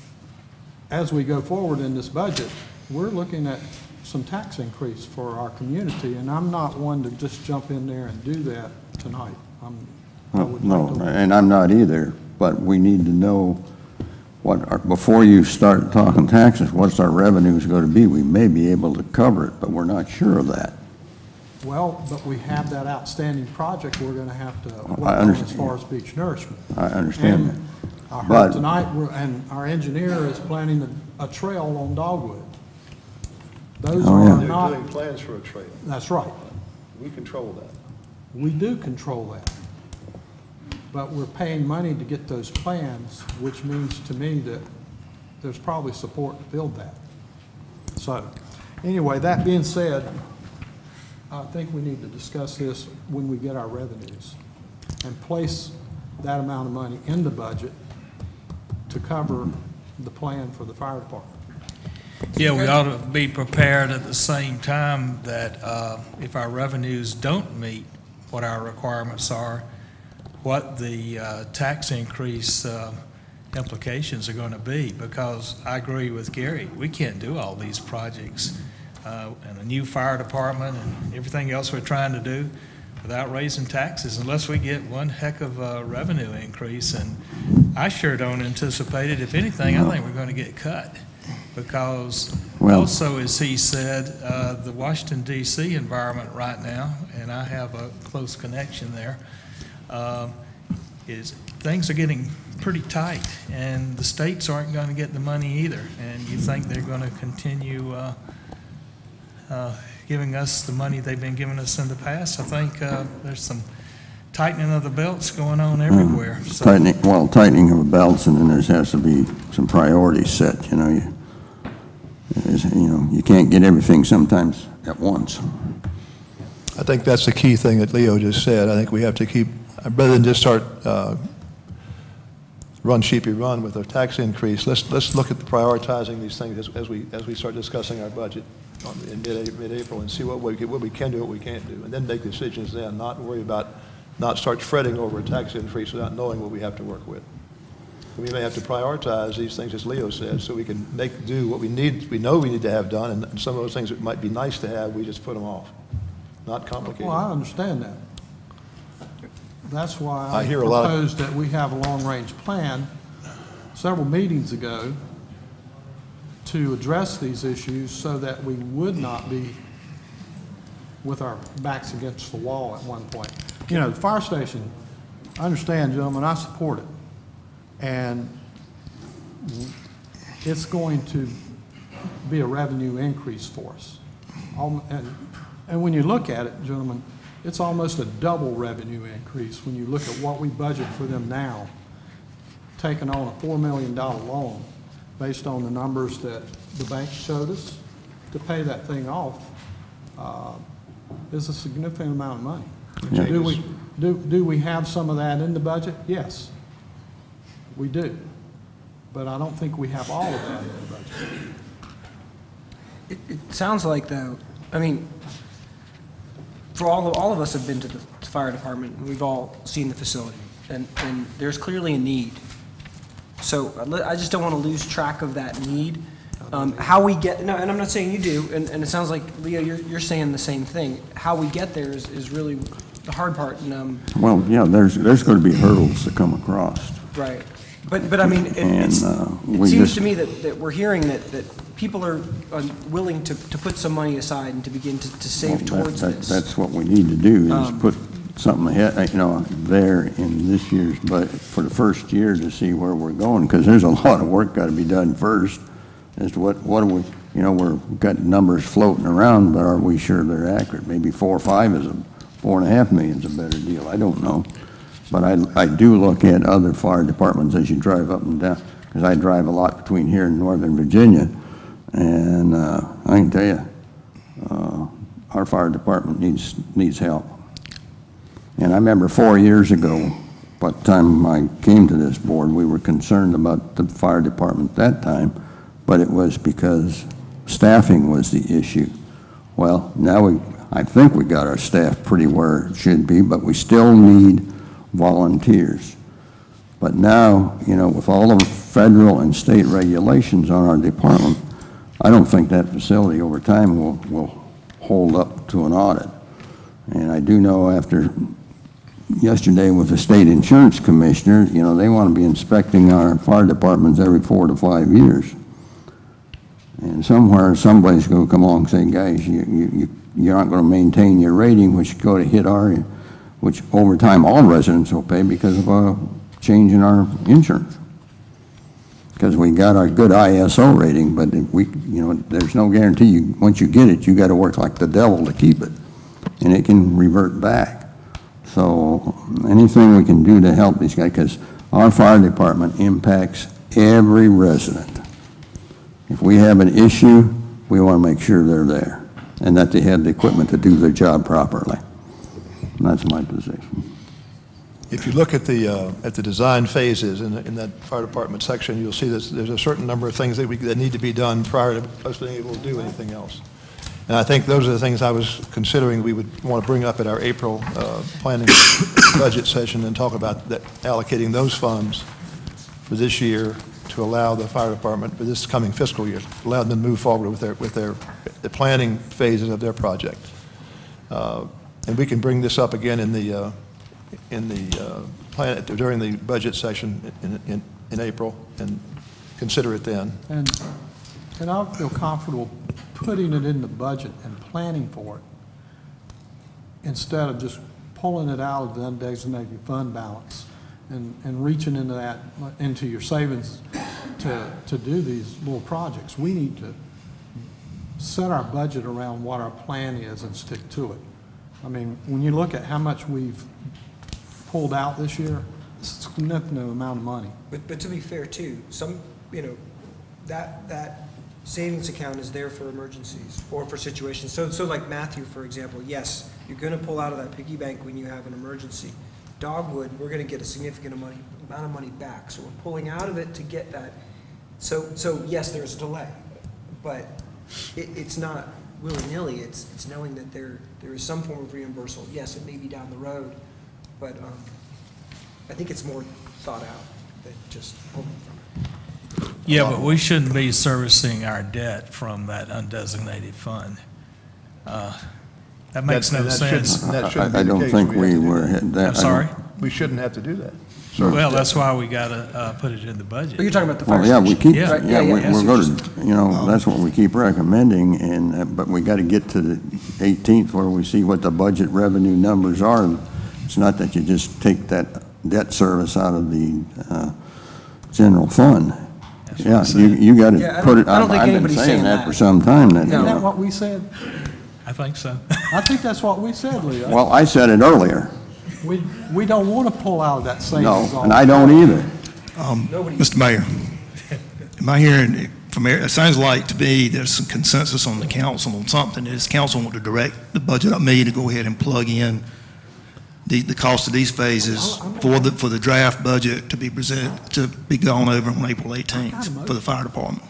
as we go forward in this budget, we're looking at some tax increase for our community, and I'm not one to just jump in there and do that tonight. I'm, I would No, like to- and I'm not either, but we need to know what, our- before you start talking taxes, what's our revenues going to be? We may be able to cover it, but we're not sure of that. Well, but we have that outstanding project we're going to have to work I on as understand. far as beach nourishment. I understand And that. I But- heard tonight, we're- and our engineer is planning a, a trail on Dogwood. Those Oh, are yeah. They're not, doing plans for a trail. that's right. We control that. We do control that. But we're paying money to get those plans, which means to me that there's probably support to build that. So, anyway, that being said, I think we need to discuss this when we get our revenues and place that amount of money in the budget to cover the plan for the fire department. Yeah, we ought to be prepared at the same time that uh, if our revenues don't meet what our requirements are, what the uh, tax increase uh, implications are going to be, because I agree with Gary, we can't do all these projects uh, and a new fire department and everything else we're trying to do without raising taxes unless we get one heck of a revenue increase. And I sure don't anticipate it. If anything, I think we're going to get cut. Because Well- also, as he said, uh, the Washington, D C environment right now, and I have a close connection there, um, is things are getting pretty tight, and the states aren't going to get the money either. And you think they're going to continue uh, uh, giving us the money they've been giving us in the past? I think uh, there's some tightening of the belts going on everywhere. So- Tightening, well, tightening of the belts, and then there has to be some priorities set, you know. You, is, you know, you can't get everything sometimes at once. I think that's the key thing that Leo just said. I think we have to keep, rather than just start uh, run sheepy run with a tax increase, let's, let's look at prioritizing these things as, as we, as we start discussing our budget on- in mid- mid-April and see what we, what we can do, what we can't do, and then make decisions then, not worry about, not start fretting over a tax increase without knowing what we have to work with. We may have to prioritize these things, as Leo said, so we can make do what we need, we know we need to have done, and some of those things that might be nice to have, we just put them off. Not complicated. Well, I understand that. That's why I I hear a lot of- proposed that we have a long-range plan several meetings ago to address these issues so that we would not be with our backs against the wall at one point. You know, the fire station, I understand, gentlemen, I support it. And it's going to be a revenue increase for us. Al- And, and when you look at it, gentlemen, it's almost a double revenue increase when you look at what we budget for them now, taking on a four million dollar loan based on the numbers that the bank showed us to pay that thing off, uh, is a significant amount of money. Yeah. Do we, do, do we have some of that in the budget? Yes, we do. But I don't think we have all of that in the budget. It, it sounds like, though, I mean, for all of, all of us have been to the fire department, and we've all seen the facility, and, and there's clearly a need. So I li- I just don't want to lose track of that need. Um, how we get, no, and I'm not saying you do, and, and it sounds like, Leo, you're, you're saying the same thing. How we get there is, is really the hard part, and, um, Well, yeah, there's, there's going to be hurdles to come across. right. But, but I mean, it, And, it's, uh, it we seems just- to me that, that we're hearing that, that people are uh, willing to, to put some money aside and to begin to, to save Well, that- towards that- this. That's what we need to do, is Um, put something ahead, you know, there in this year's, but for the first year to see where we're going, because there's a lot of work got to be done first, as to what, what do we, you know, we've got numbers floating around, but are we sure they're accurate? Maybe four or five is a, four and a half million is a better deal, I don't know. But I, I do look at other fire departments as you drive up and down, because I drive a lot between here and Northern Virginia, and uh, I can tell you, uh, our fire department needs, needs help. And I remember four years ago, by the time I came to this board, we were concerned about the fire department at that time, but it was because staffing was the issue. Well, now we, I think we got our staff pretty where it should be, but we still need volunteers. But now, you know, with all the federal and state regulations on our department, I don't think that facility over time will, will hold up to an audit. And I do know after yesterday with the state insurance commissioner, you know, they want to be inspecting our fire departments every four to five years. And somewhere, somebody's going to come along and say, guys, you, you, you're not going to maintain your rating, which go to hit our, which over time all residents will pay because of a change in our insurance. Because we got our good I S O rating, but if we, you know, there's no guarantee. You, once you get it, you got to work like the devil to keep it, and it can revert back. So anything we can do to help these guys, because our fire department impacts every resident. If we have an issue, we want to make sure they're there and that they have the equipment to do their job properly. And that's my position. If you look at the, uh, at the design phases in, the- in that fire department section, you'll see that there's a certain number of things that we, that need to be done prior to us being able to do anything else. And I think those are the things I was considering we would want to bring up at our April uh, planning budget session and talk about that, allocating those funds for this year to allow the fire department, for this coming fiscal year, allow them to move forward with their, with their, the planning phases of their project. Uh, And we can bring this up again in the, uh, in the uh, plan, during the budget session in, in, in April, and consider it then. And, and I feel comfortable putting it in the budget and planning for it instead of just pulling it out of the undesignated fund balance and, and reaching into that, into your savings to, to do these little projects. We need to set our budget around what our plan is and stick to it. I mean, when you look at how much we've pulled out this year, it's a significant amount of money. But, but to be fair too, some, you know, that, that savings account is there for emergencies or for situations. So, so like Matthew, for example, yes, you're gonna pull out of that piggy bank when you have an emergency. Dogwood, we're gonna get a significant amount of money, amount of money back. So we're pulling out of it to get that. So, so yes, there's a delay, but it, it's not willy-nilly. It's, it's knowing that there, there is some form of reimbursement. Yes, it may be down the road, but um, I think it's more thought out. they just pull them from it. Yeah, but we shouldn't be servicing our debt from that undesignated fund. Uh, That makes no That- that shouldn't- sense. that shouldn't I I be the don't case. think We have we to do were, that. had that. I'm sorry? We shouldn't have to do that. Well, that's why we got to put it in the budget. But you're talking about the fire Well, yeah, we station. keep, Yeah. Right, yeah, yeah, we- yeah. we're going to, you know, that's what we keep recommending, and, uh, but we got to get to the eighteenth where we see what the budget revenue numbers are. It's not that you just take that debt service out of the uh, general fund. Yeah, you, you got Yeah, I to put don't- it, I don't I've think I've been anybody's saying saying that that. for some time. that, Isn't you that know. what we said? I think so. I think that's what we said, Lee. Well, I said it earlier. We, we don't want to pull out of that savings. No, all and the I don't time. either. Um, Mister Mayor, am I hearing, from, it sounds like to me there's some consensus on the council on something. Does council want to direct the budget up me to go ahead and plug in the, the cost of these phases for the, for the draft budget to be presented, to be gone over on April eighteenth for the fire department?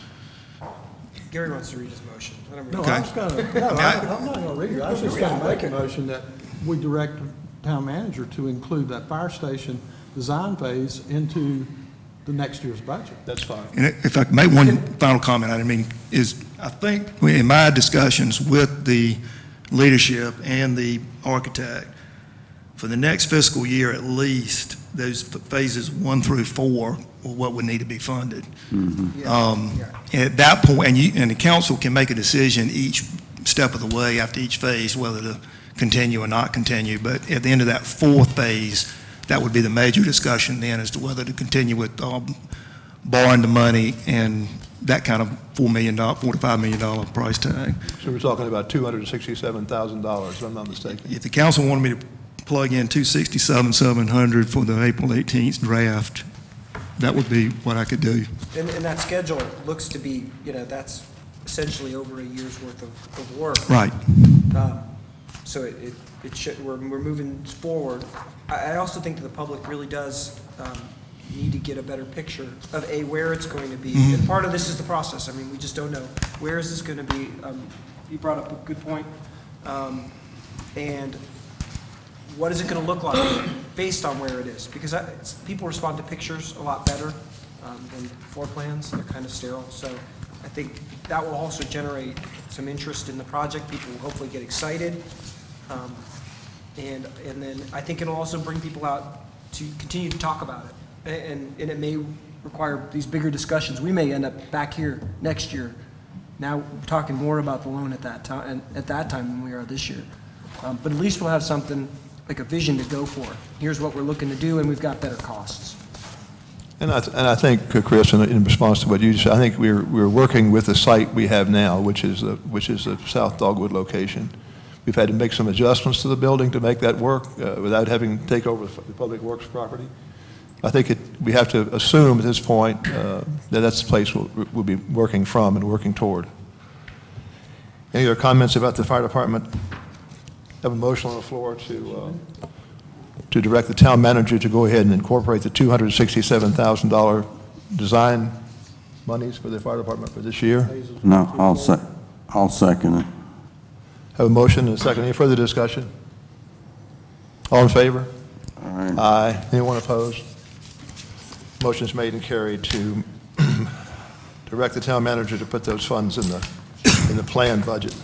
Gary wants to read his motion. I don't No, really- I was gonna, no, I- I'm not gonna read it. I was just gonna make a motion that we direct the town manager to include that fire station design phase into the next year's budget. That's fine. And if I could make one final comment, I mean, is, I think in my discussions with the leadership and the architect, for the next fiscal year at least, those phases one through four are what would need to be funded. Um, At that point, and you, and the council can make a decision each step of the way after each phase, whether to continue or not continue, but at the end of that fourth phase, that would be the major discussion then as to whether to continue with um, borrowing the money and that kind of four million dollars, four to five million dollar price tag. So we're talking about two hundred sixty-seven thousand dollars, if I'm not mistaken. If the council wanted me to plug in two sixty-seven, seven hundred for the April eighteenth draft, that would be what I could do. And, and that schedule looks to be, you know, that's essentially over a year's worth of, of work. Right. Um, So it, it, it should, we're, we're moving forward. I, I also think that the public really does, um, need to get a better picture of, A, where it's going to be. Mhm. And part of this is the process. I mean, we just don't know. Where is this gonna be? Um, you brought up a good point. Um, and what is it gonna look like based on where it is? Because I, it's, people respond to pictures a lot better, um, than floor plans. They're kind of sterile. So I think that will also generate some interest in the project. People will hopefully get excited. Um, And, and then I think it'll also bring people out to continue to talk about it. A- And, and it may require these bigger discussions. We may end up back here next year, now talking more about the loan at that time, and at that time than we are this year. Um, But at least we'll have something, like a vision to go for. Here's what we're looking to do, and we've got better costs. And I, th- and I think, uh, Chris, in, in response to what you said, I think we're, we're working with the site we have now, which is, the which is the South Dogwood location. We've had to make some adjustments to the building to make that work uh, without having to take over the Public Works property. I think it, we have to assume at this point uh, that that's the place we'll, we'll be working from and working toward. Any other comments about the fire department? Have a motion on the floor to, uh, to direct the town manager to go ahead and incorporate the two hundred sixty-seven thousand dollars design monies for the fire department for this year. No, I'll sec, I'll second it. Have a motion and a second. Any further discussion? All in favor? Aye. Aye. Anyone opposed? Motion is made and carried to direct the town manager to put those funds in the, in the planned budget.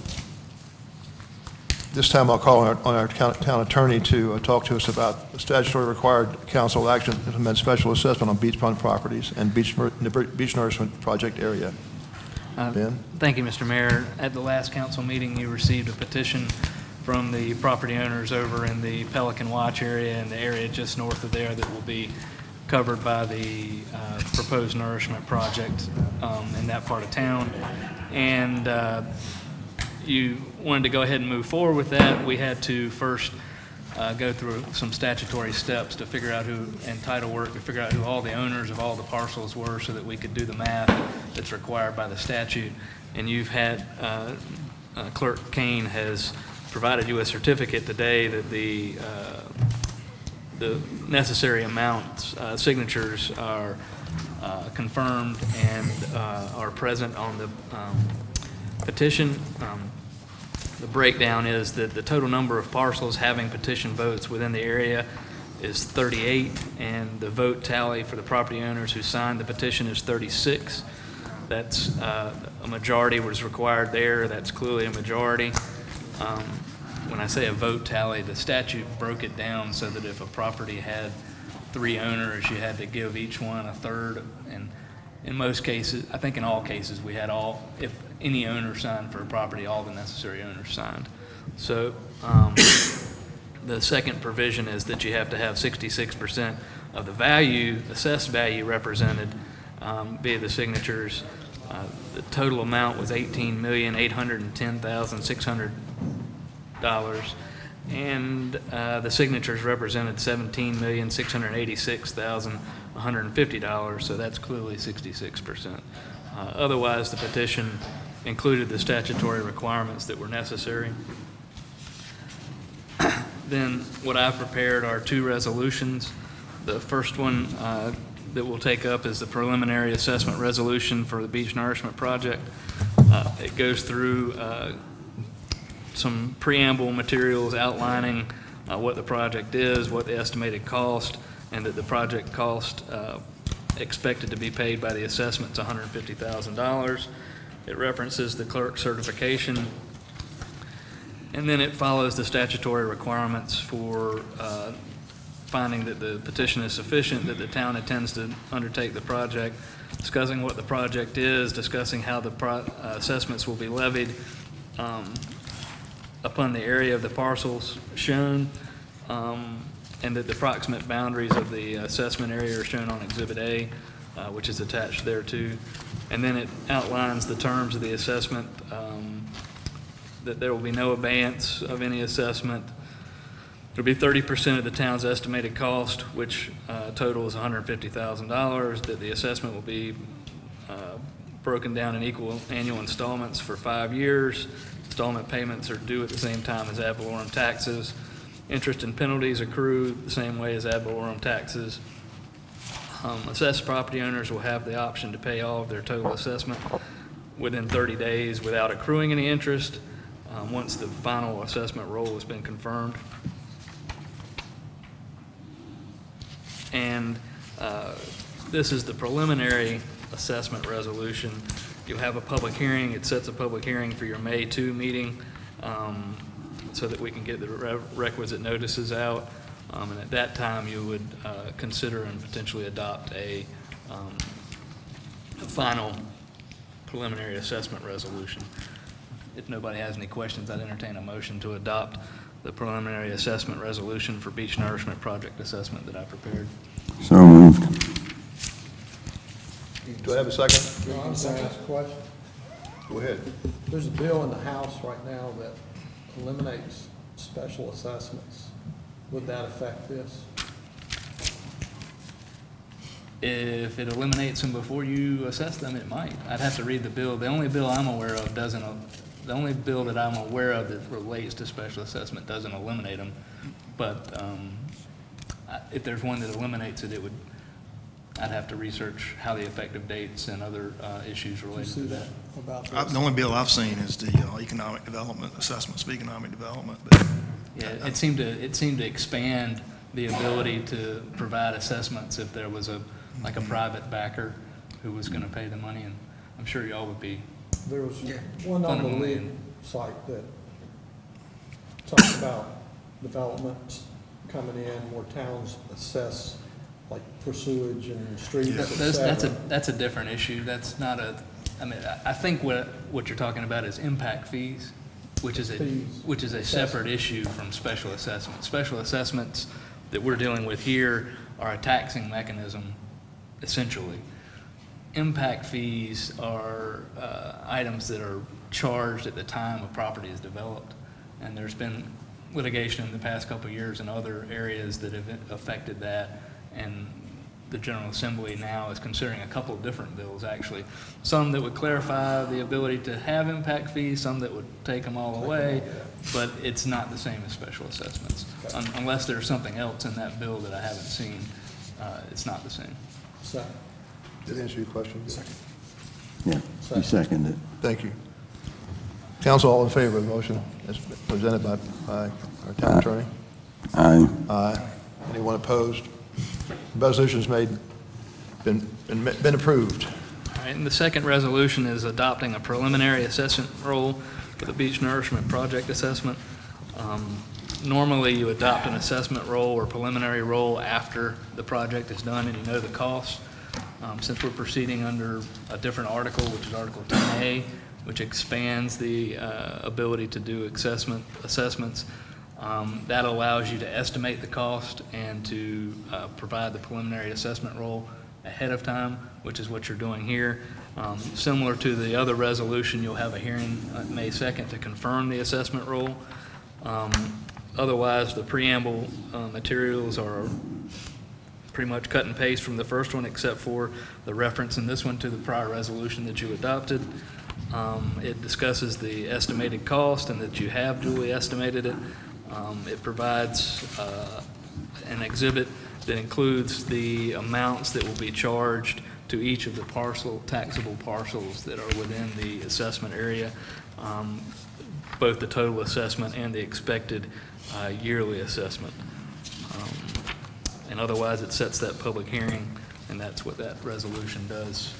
This time I'll call on our, on our town town attorney to uh, talk to us about the statutory required council action to implement special assessment on beachfront properties and beach, mer- beach nourishment project area. Uh, Ben? Thank you, Mister Mayor. At the last council meeting, you received a petition from the property owners over in the Pelican Watch area and the area just north of there that will be covered by the uh, proposed nourishment project um, in that part of town. And uh, you wanted to go ahead and move forward with that. We had to first uh, go through some statutory steps to figure out who, and title work, to figure out who all the owners of all the parcels were so that we could do the math that's required by the statute. And you've had, uh, uh, Clerk Kane has provided you a certificate today that the, uh, the necessary amounts, uh, signatures are uh, confirmed and uh, are present on the um, petition. Um, The breakdown is that the total number of parcels having petition votes within the area is thirty-eight, and the vote tally for the property owners who signed the petition is thirty-six. That's uh, a majority was required there. That's clearly a majority. Um, When I say a vote tally, the statute broke it down so that if a property had three owners, you had to give each one a third. And in most cases, I think in all cases, we had all, if any owner signed for a property, all the necessary owners signed. So um, the second provision is that you have to have sixty-six percent of the value, assessed value represented um, via the signatures. Uh, the total amount was eighteen million eight hundred ten thousand six hundred dollars, and uh, the signatures represented seventeen million six hundred eighty-six thousand one hundred fifty dollars, so that's clearly sixty-six percent. Uh, otherwise, the petition included the statutory requirements that were necessary. Then what I've prepared are two resolutions. The first one uh, that we'll take up is the preliminary assessment resolution for the beach nourishment project. Uh, it goes through uh, some preamble materials outlining uh, what the project is, what the estimated cost, and that the project cost uh, expected to be paid by the assessment is one hundred fifty thousand dollars. It references the clerk certification, and then it follows the statutory requirements for uh, finding that the petition is sufficient, that the town intends to undertake the project, discussing what the project is, discussing how the pro uh, assessments will be levied um, upon the area of the parcels shown, um, and that the approximate boundaries of the assessment area are shown on Exhibit A, uh, which is attached thereto. And then it outlines the terms of the assessment, um, that there will be no abeyance of any assessment. There will be thirty percent of the town's estimated cost, which uh, totals one hundred fifty thousand dollars, that the assessment will be uh, broken down in equal annual installments for five years. Installment payments are due at the same time as ad valorem taxes. Interest and penalties accrue the same way as ad valorem taxes. Um, assessed property owners will have the option to pay all of their total assessment within thirty days without accruing any interest, um, once the final assessment roll has been confirmed. And uh, this is the preliminary assessment resolution. You'll have a public hearing. It sets a public hearing for your May second meeting um, so that we can get the re requisite notices out. Um, and at that time, you would uh, consider and potentially adopt a, um, a final preliminary assessment resolution. If nobody has any questions, I'd entertain a motion to adopt the preliminary assessment resolution for beach nourishment project assessment that I prepared. So moved. Do I have a second? John, can I ask a question? Go ahead. There's a bill in the House right now that eliminates special assessments. Would that affect this? If it eliminates them before you assess them, it might. I'd have to read the bill. The only bill I'm aware of doesn't, the only bill that I'm aware of that relates to special assessment doesn't eliminate them. But um, I- if there's one that eliminates it, it would, I'd have to research how the effective dates and other uh, issues related to that. About I- this? The only bill I've seen is the uh, economic development, assessments of economic development, but Yeah, it seemed to, it seemed to expand the ability to provide assessments if there was a, like a private backer who was gonna pay the money, and I'm sure y'all would be. There was one on the fundamentally- league site that talked about developments coming in where towns assess, like for sewage and streets, et That- That's, that's a, cetera. that's a different issue. That's not a, I mean, I- I think what, what you're talking about is impact fees, which is a, Fees. which is a separate issue from special assessments. Special assessments that we're dealing with here are a taxing mechanism, essentially. Impact fees are uh, items that are charged at the time a property is developed. And there's been litigation in the past couple of years in other areas that have affected that. And the General Assembly now is considering a couple of different bills, actually. Some that would clarify the ability to have impact fees, some that would take them all away, but it's not the same as special assessments. Un unless there's something else in that bill that I haven't seen, uh, it's not the same. Second. Did that answer your question? Second. Yeah, he seconded it. Thank you. Council, all in favor of the motion as presented by, by our town attorney? Aye. Aye. Anyone opposed? Resolution's made, been, been been approved. All right, and the second resolution is adopting a preliminary assessment role for the beach nourishment project assessment. Um, Normally, you adopt an assessment role or preliminary role after the project is done and you know the cost. Um, Since we're proceeding under a different article, which is Article ten A, which expands the uh, ability to do assessment, assessments, um, that allows you to estimate the cost and to uh, provide the preliminary assessment role ahead of time, which is what you're doing here. Um, Similar to the other resolution, you'll have a hearing on May second to confirm the assessment role. Um, Otherwise, the preamble uh, materials are pretty much cut and paste from the first one, except for the reference in this one to the prior resolution that you adopted. Um, It discusses the estimated cost and that you have duly estimated it. Um, It provides uh, an exhibit that includes the amounts that will be charged to each of the parcel, taxable parcels that are within the assessment area, um, both the total assessment and the expected uh, yearly assessment. Um, And otherwise, it sets that public hearing, and that's what that resolution does.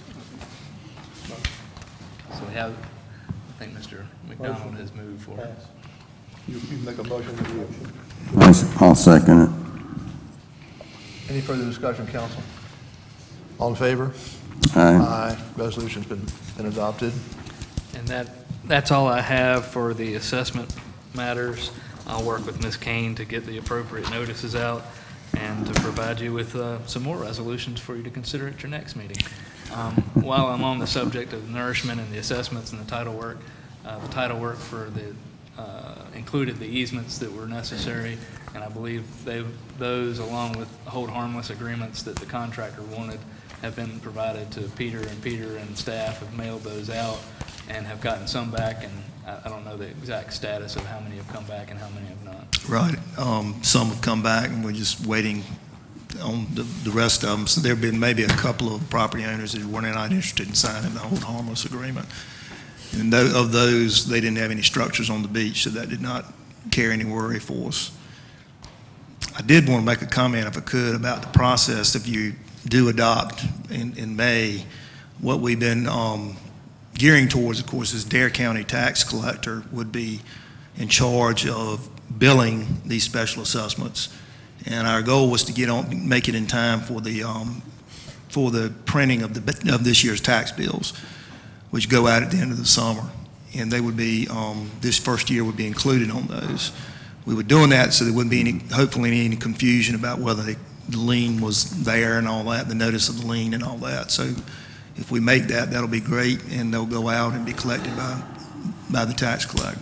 So we have, I think Mister McDonald has moved for it. You, you make a motion to do. I'll I'll second it. Any further discussion, council? All in favor? Aye. Aye. Resolution's been, been adopted. And that, that's all I have for the assessment matters. I'll work with Miz Kane to get the appropriate notices out and to provide you with uh, some more resolutions for you to consider at your next meeting. Um, While I'm on the subject of nourishment and the assessments and the title work, uh, the title work for the, uh, included the easements that were necessary, and I believe they, those, along with hold harmless agreements that the contractor wanted, have been provided to Peter, and Peter and staff have mailed those out and have gotten some back, and I, I don't know the exact status of how many have come back and how many have not. Right. Um, Some have come back, and we're just waiting on the, the rest of them. So there have been maybe a couple of property owners that were not interested in signing the hold harmless agreement. And tho- of those, they didn't have any structures on the beach, so that did not carry any worry for us. I did want to make a comment, if I could, about the process. If you do adopt in, in May, what we've been um, gearing towards, of course, is Dare County tax collector would be in charge of billing these special assessments. And our goal was to get on, make it in time for the, um, for the printing of the, of this year's tax bills, which go out at the end of the summer. And they would be, um, this first year would be included on those. We were doing that so there wouldn't be any, hopefully any confusion about whether the lien was there and all that, the notice of the lien and all that. So if we make that, that'll be great, and they'll go out and be collected by, by the tax collector.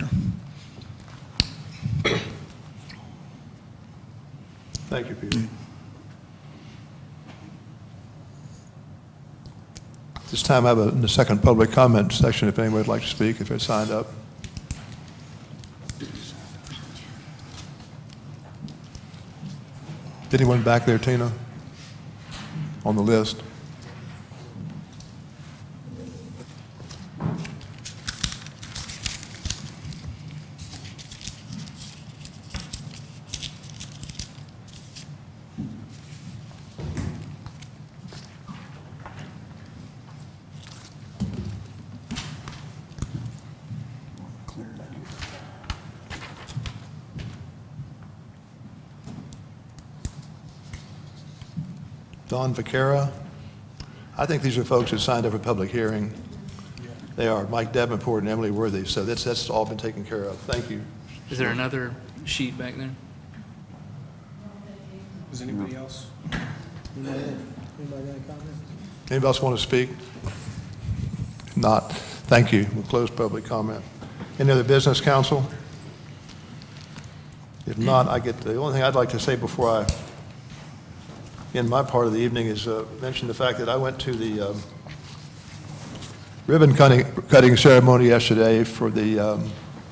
Thank you, Peter. This time I have a, the second public comment section if anyone would like to speak, if they're signed up. Anyone back there, Tina, on the list? Don Vaquera. I think these are folks who signed up for public hearing. They are Mike Davenport and Emily Worthy, so that's, that's all been taken care of. Thank you. Is there another sheet back there? Is anybody else? Anybody got any comments? Anybody else want to speak? If not, thank you. We'll close public comment. Any other business, council? If not, I get, the only thing I'd like to say before I end my part of the evening is uh, mention the fact that I went to the um, ribbon cutting, cutting ceremony yesterday for the um,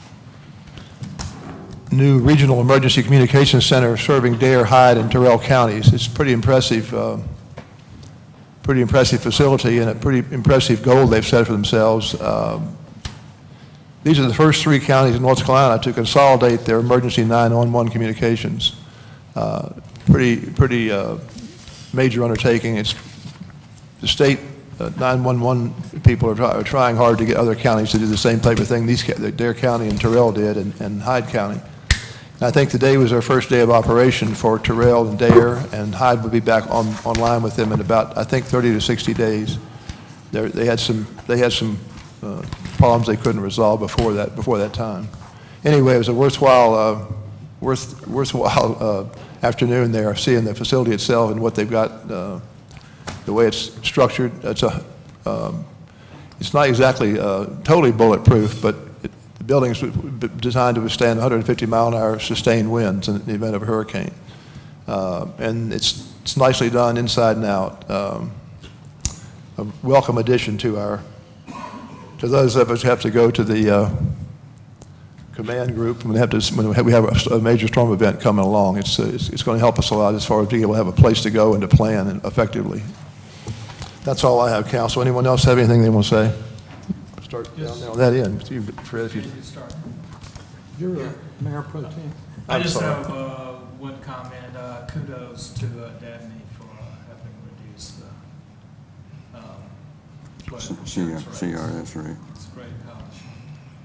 new Regional Emergency Communications Center serving Dare, Hyde, and Terrell counties. It's pretty impressive, uh, pretty impressive facility and a pretty impressive goal they've set for themselves. Um, these are the first three counties in North Carolina to consolidate their emergency nine one one communications. Uh, pretty, pretty uh, major undertaking. It's, the state uh, nine one one people are, try, are trying hard to get other counties to do the same type of thing these, Dare County and Terrell did, and, and Hyde County. And I think today was our first day of operation for Terrell and Dare, and Hyde will be back on, online with them in about, I think, thirty to sixty days. They're, they had some, they had some uh, problems they couldn't resolve before that, before that time. Anyway, it was a worthwhile, uh, worth, worthwhile uh, afternoon there, seeing the facility itself and what they've got, uh, the way it's structured. It's a, um, it's not exactly uh, totally bulletproof, but it, the building's designed to withstand one hundred fifty mile an hour sustained winds in the event of a hurricane. Uh, and it's, it's nicely done inside and out. Um, a welcome addition to our, to those of us who have to go to the uh, command group when we have, to, when we have a, a major storm event coming along. It's, uh, it's, it's going to help us a lot as far as being able to have a place to go and to plan and effectively. That's all I have, Council. Anyone else have anything they want to say? Start down there on that end. You, Fred, if you, you're a Mayor Pro Tem. I I'm just sorry. have uh, one comment. Uh, kudos to uh, Dabney for uh, helping reduce the um, flood C R insurance C R rates. S rate. It's a great accomplishment.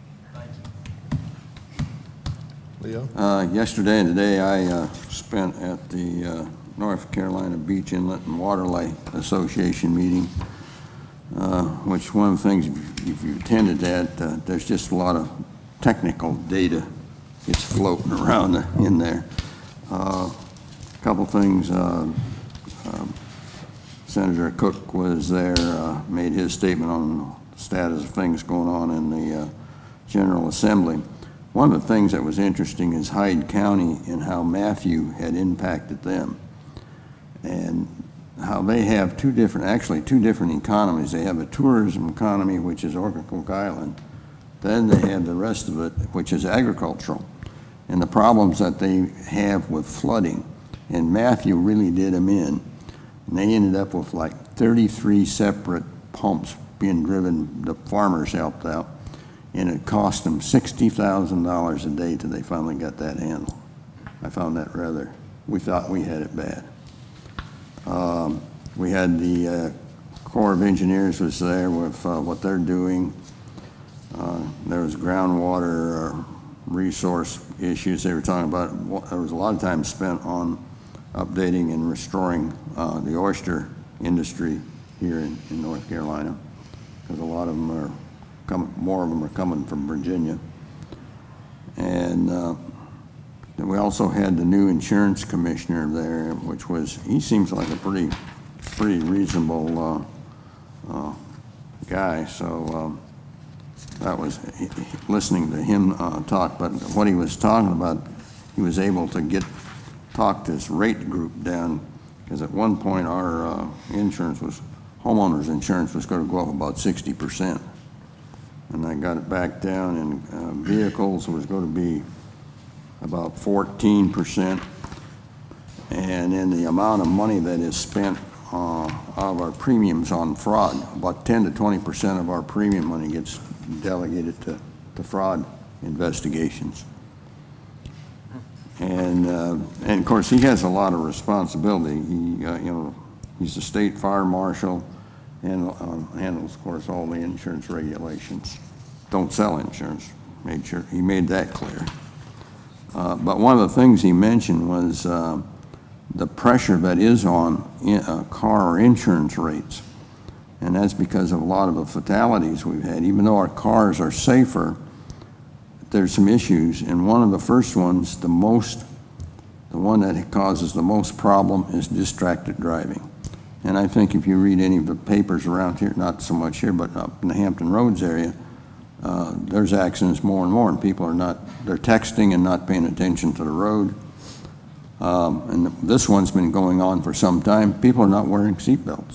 Thank you. Leo? Uh, yesterday and today, I uh, spent at the uh, North Carolina Beach Inlet and Waterway Association meeting, uh, which one of the things, if you attended that, uh, there's just a lot of technical data gets floating around in there. A uh, couple things, uh, uh, Senator Cook was there, uh, made his statement on the status of things going on in the uh, General Assembly. One of the things that was interesting is Hyde County and how Matthew had impacted them, and how they have two different, actually two different economies. They have a tourism economy, which is Ocracoke Island. Then they have the rest of it, which is agricultural, and the problems that they have with flooding. And Matthew really did them in, and they ended up with like thirty-three separate pumps being driven. The farmers helped out, and it cost them sixty thousand dollars a day till they finally got that handled. I found that rather, we thought we had it bad. Um, we had the uh, Corps of Engineers was there with uh, what they're doing. Uh, there was groundwater uh, resource issues they were talking about. There was a lot of time spent on updating and restoring uh, the oyster industry here in, in North Carolina, because a lot of them are coming, more of them are coming from Virginia. And uh, then we also had the new insurance commissioner there, which was, he seems like a pretty, pretty reasonable uh, uh, guy. So um, that was, listening to him uh, talk, but what he was talking about, he was able to get, talk this rate group down, because at one point our uh, insurance was, homeowners insurance was going to go up about sixty percent. And I got it back down, and uh, vehicles was going to be about fourteen percent. And in the amount of money that is spent uh, out of our premiums on fraud, about ten to twenty percent of our premium money gets delegated to, to fraud investigations. And, uh, and of course, he has a lot of responsibility. He, uh, you know, he's the state fire marshal and uh, handles, of course, all the insurance regulations. Don't sell insurance. Made sure he made that clear. Uh, but one of the things he mentioned was uh, the pressure that is on in, uh, car insurance rates. And that's because of a lot of the fatalities we've had. Even though our cars are safer, there's some issues. And one of the first ones, the most, the one that causes the most problem is distracted driving. And I think if you read any of the papers around here, not so much here, but up in the Hampton Roads area, uh, there's accidents more and more, and people are not, they're texting and not paying attention to the road. Um, and this one's been going on for some time. People are not wearing seatbelts.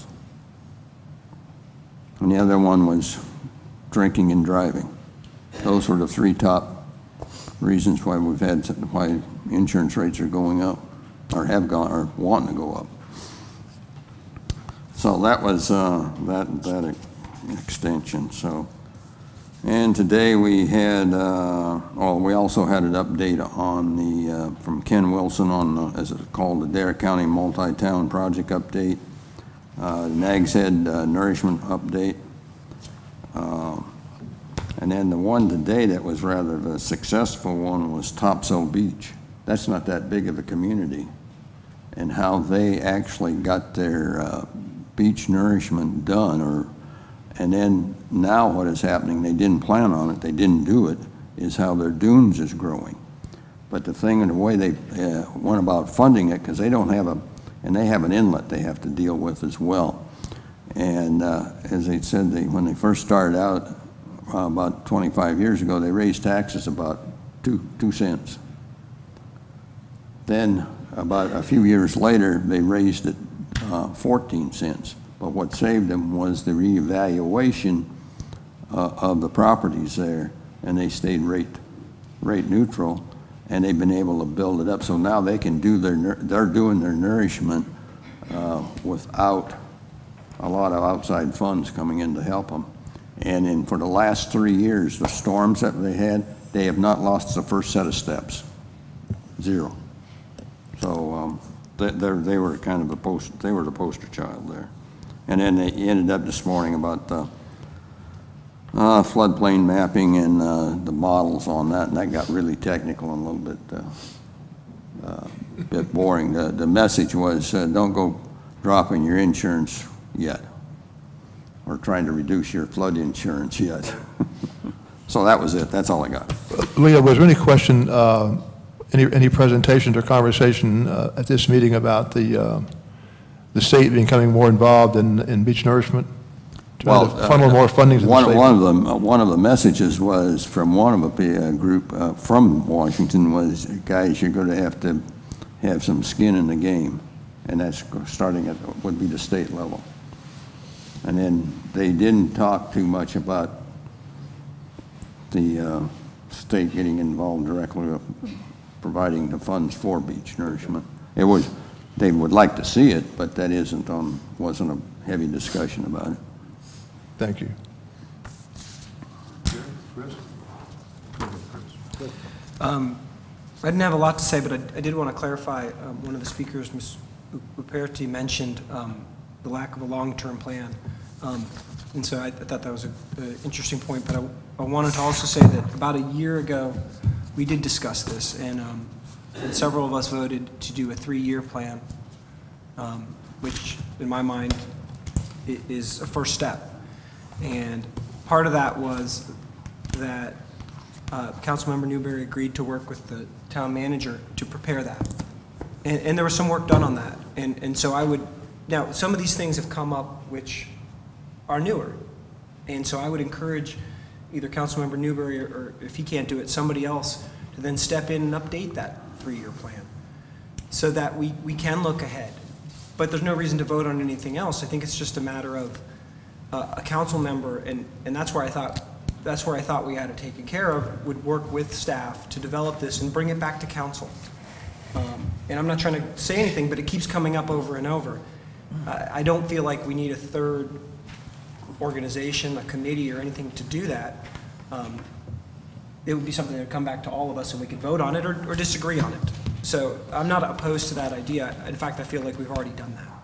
And the other one was drinking and driving. Those were the three top reasons why we've had, why insurance rates are going up, or have gone, or wanting to go up. So that was uh, that that extension. So And today we had, uh, well, we also had an update on the, uh, from Ken Wilson on, the, as it's called, the Dare County Multi-Town Project Update, uh, Nags Head uh, Nourishment Update. Uh, and then the one today that was rather a successful one was Topsail Beach. That's not that big of a community. And how they actually got their uh, beach nourishment done, or and then now what is happening, they didn't plan on it, they didn't do it, is how their dunes is growing. But the thing and the way they uh, went about funding it, because they don't have a, and they have an inlet they have to deal with as well. And uh, as they said, they, when they first started out uh, about twenty-five years ago, they raised taxes about two, two cents. Then about a few years later, they raised it uh, fourteen cents. But what saved them was the reevaluation uh, of the properties there, and they stayed rate, rate neutral, and they've been able to build it up. So now they can do their, they're doing their nourishment uh, without a lot of outside funds coming in to help them. And in, for the last three years, the storms that they had, they have not lost the first set of steps, zero. So um, they, they were kind of a post, they were the poster child there. And then they ended up this morning about the uh, floodplain mapping and uh, the models on that, and that got really technical and a little bit, uh, uh, bit boring. The, the message was, uh, don't go dropping your insurance yet, or trying to reduce your flood insurance yet. So that was it. That's all I got. Leah, was there any question, uh, any, any presentations or conversation uh, at this meeting about the uh, the state becoming more involved in, in beach nourishment? Trying Well, to funnel uh, more funding to the one, state? one of them, uh, one of the messages was from one of a uh, group uh, from Washington was, guys, you're going to have to have some skin in the game, and that's starting at would be the state level. And then they didn't talk too much about the uh, state getting involved directly with providing the funds for beach nourishment. It was, they would like to see it, but that isn't on, wasn't a heavy discussion about it. Thank you. Um, I didn't have a lot to say, but I, I did want to clarify. Um, one of the speakers, Miz Uperti, mentioned um, the lack of a long-term plan. Um, and so I, I thought that was an interesting point. But I, I wanted to also say that about a year ago, we did discuss this, and, um, and several of us voted to do a three-year plan, um, which in my mind is a first step. And part of that was that uh, Councilmember Newberry agreed to work with the town manager to prepare that. And, and there was some work done on that. And, and so I would, now some of these things have come up which are newer. And so I would encourage either Councilmember Newberry or, or if he can't do it, somebody else to then step in and update that three-year plan so that we, we can look ahead. But there's no reason to vote on anything else. I think it's just a matter of uh, a council member, and, and that's where I thought that's where I thought we had it taken care of, would work with staff to develop this and bring it back to council. Um, and I'm not trying to say anything, but it keeps coming up over and over. I, I don't feel like we need a third organization, a committee, or anything to do that. Um, it would be something that would come back to all of us and we could vote on it or, or disagree on it. So I'm not opposed to that idea. In fact, I feel like we've already done that.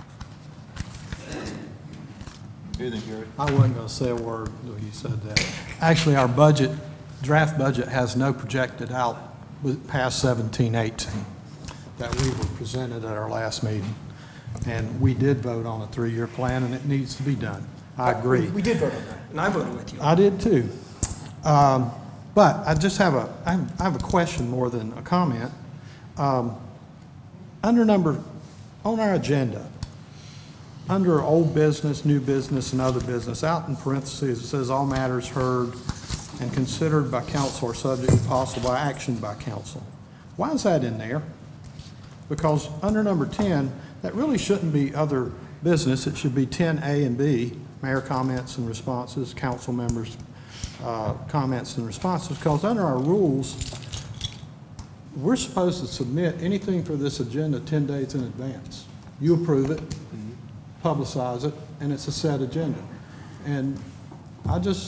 I wasn't going to say a word when you said that. Actually, our budget, draft budget, has no projected out past seventeen eighteen that we were presented at our last meeting. And we did vote on a three-year plan, and it needs to be done. I agree. We, we did vote on that, and I voted with you. I did too. Um, but I just have a, I have, I have a question more than a comment. Um, under number, on our agenda, under old business, new business, and other business, out in parentheses, it says all matters heard and considered by council are subject to possible action by council. Why is that in there? Because under number ten, that really shouldn't be other business. It should be ten A and B, mayor comments and responses, council members' uh, comments and responses, because under our rules, we're supposed to submit anything for this agenda ten days in advance. You approve it, publicize it, and it's a set agenda. And I just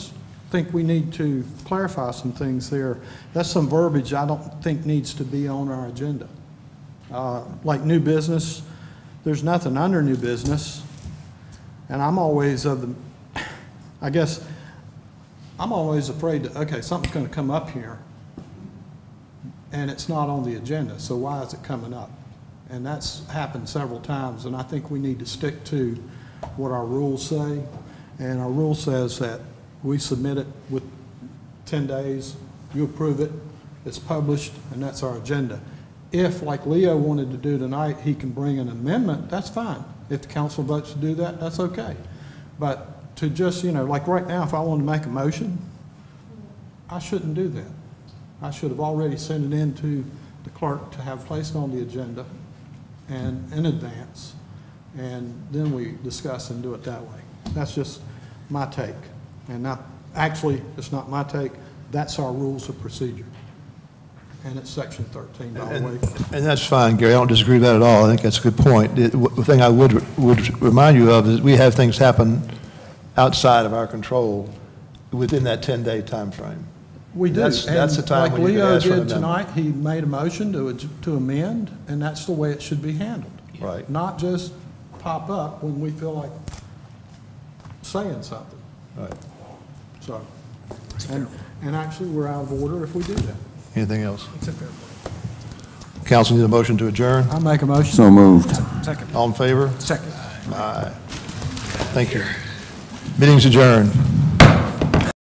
think we need to clarify some things there. That's some verbiage I don't think needs to be on our agenda. Uh, Like new business, there's nothing under new business. And I'm always of the, I guess, I'm always afraid that, okay, something's going to come up here, and it's not on the agenda, so why is it coming up? And that's happened several times, and I think we need to stick to what our rules say. And our rule says that we submit it with ten days, you approve it, it's published, and that's our agenda. If, like Leo wanted to do tonight, he can bring an amendment, that's fine. If the council votes to do that, that's okay. But to just, you know, like right now, if I wanted to make a motion, I shouldn't do that. I should have already sent it in to the clerk to have placed on the agenda and in advance, and then we discuss and do it that way. That's just my take. And not, actually, it's not my take, that's our rules of procedure. And it's section thirteen, by the way. And that's fine, Gary. I don't disagree with that at all. I think that's a good point. The the thing I would, would remind you of is we have things happen outside of our control within that ten-day time frame. We do. That's, that's the And time like when you can Leo ask for an did amendment. tonight, he made a motion to, to amend, and that's the way it should be handled. Right. Not just pop up when we feel like saying something. Right. So, and, and actually, we're out of order if we do that. Anything else? Council need a motion to adjourn? I make a motion. So moved. Second. All in favor? Second. Aye. Thank you. Meeting's adjourned.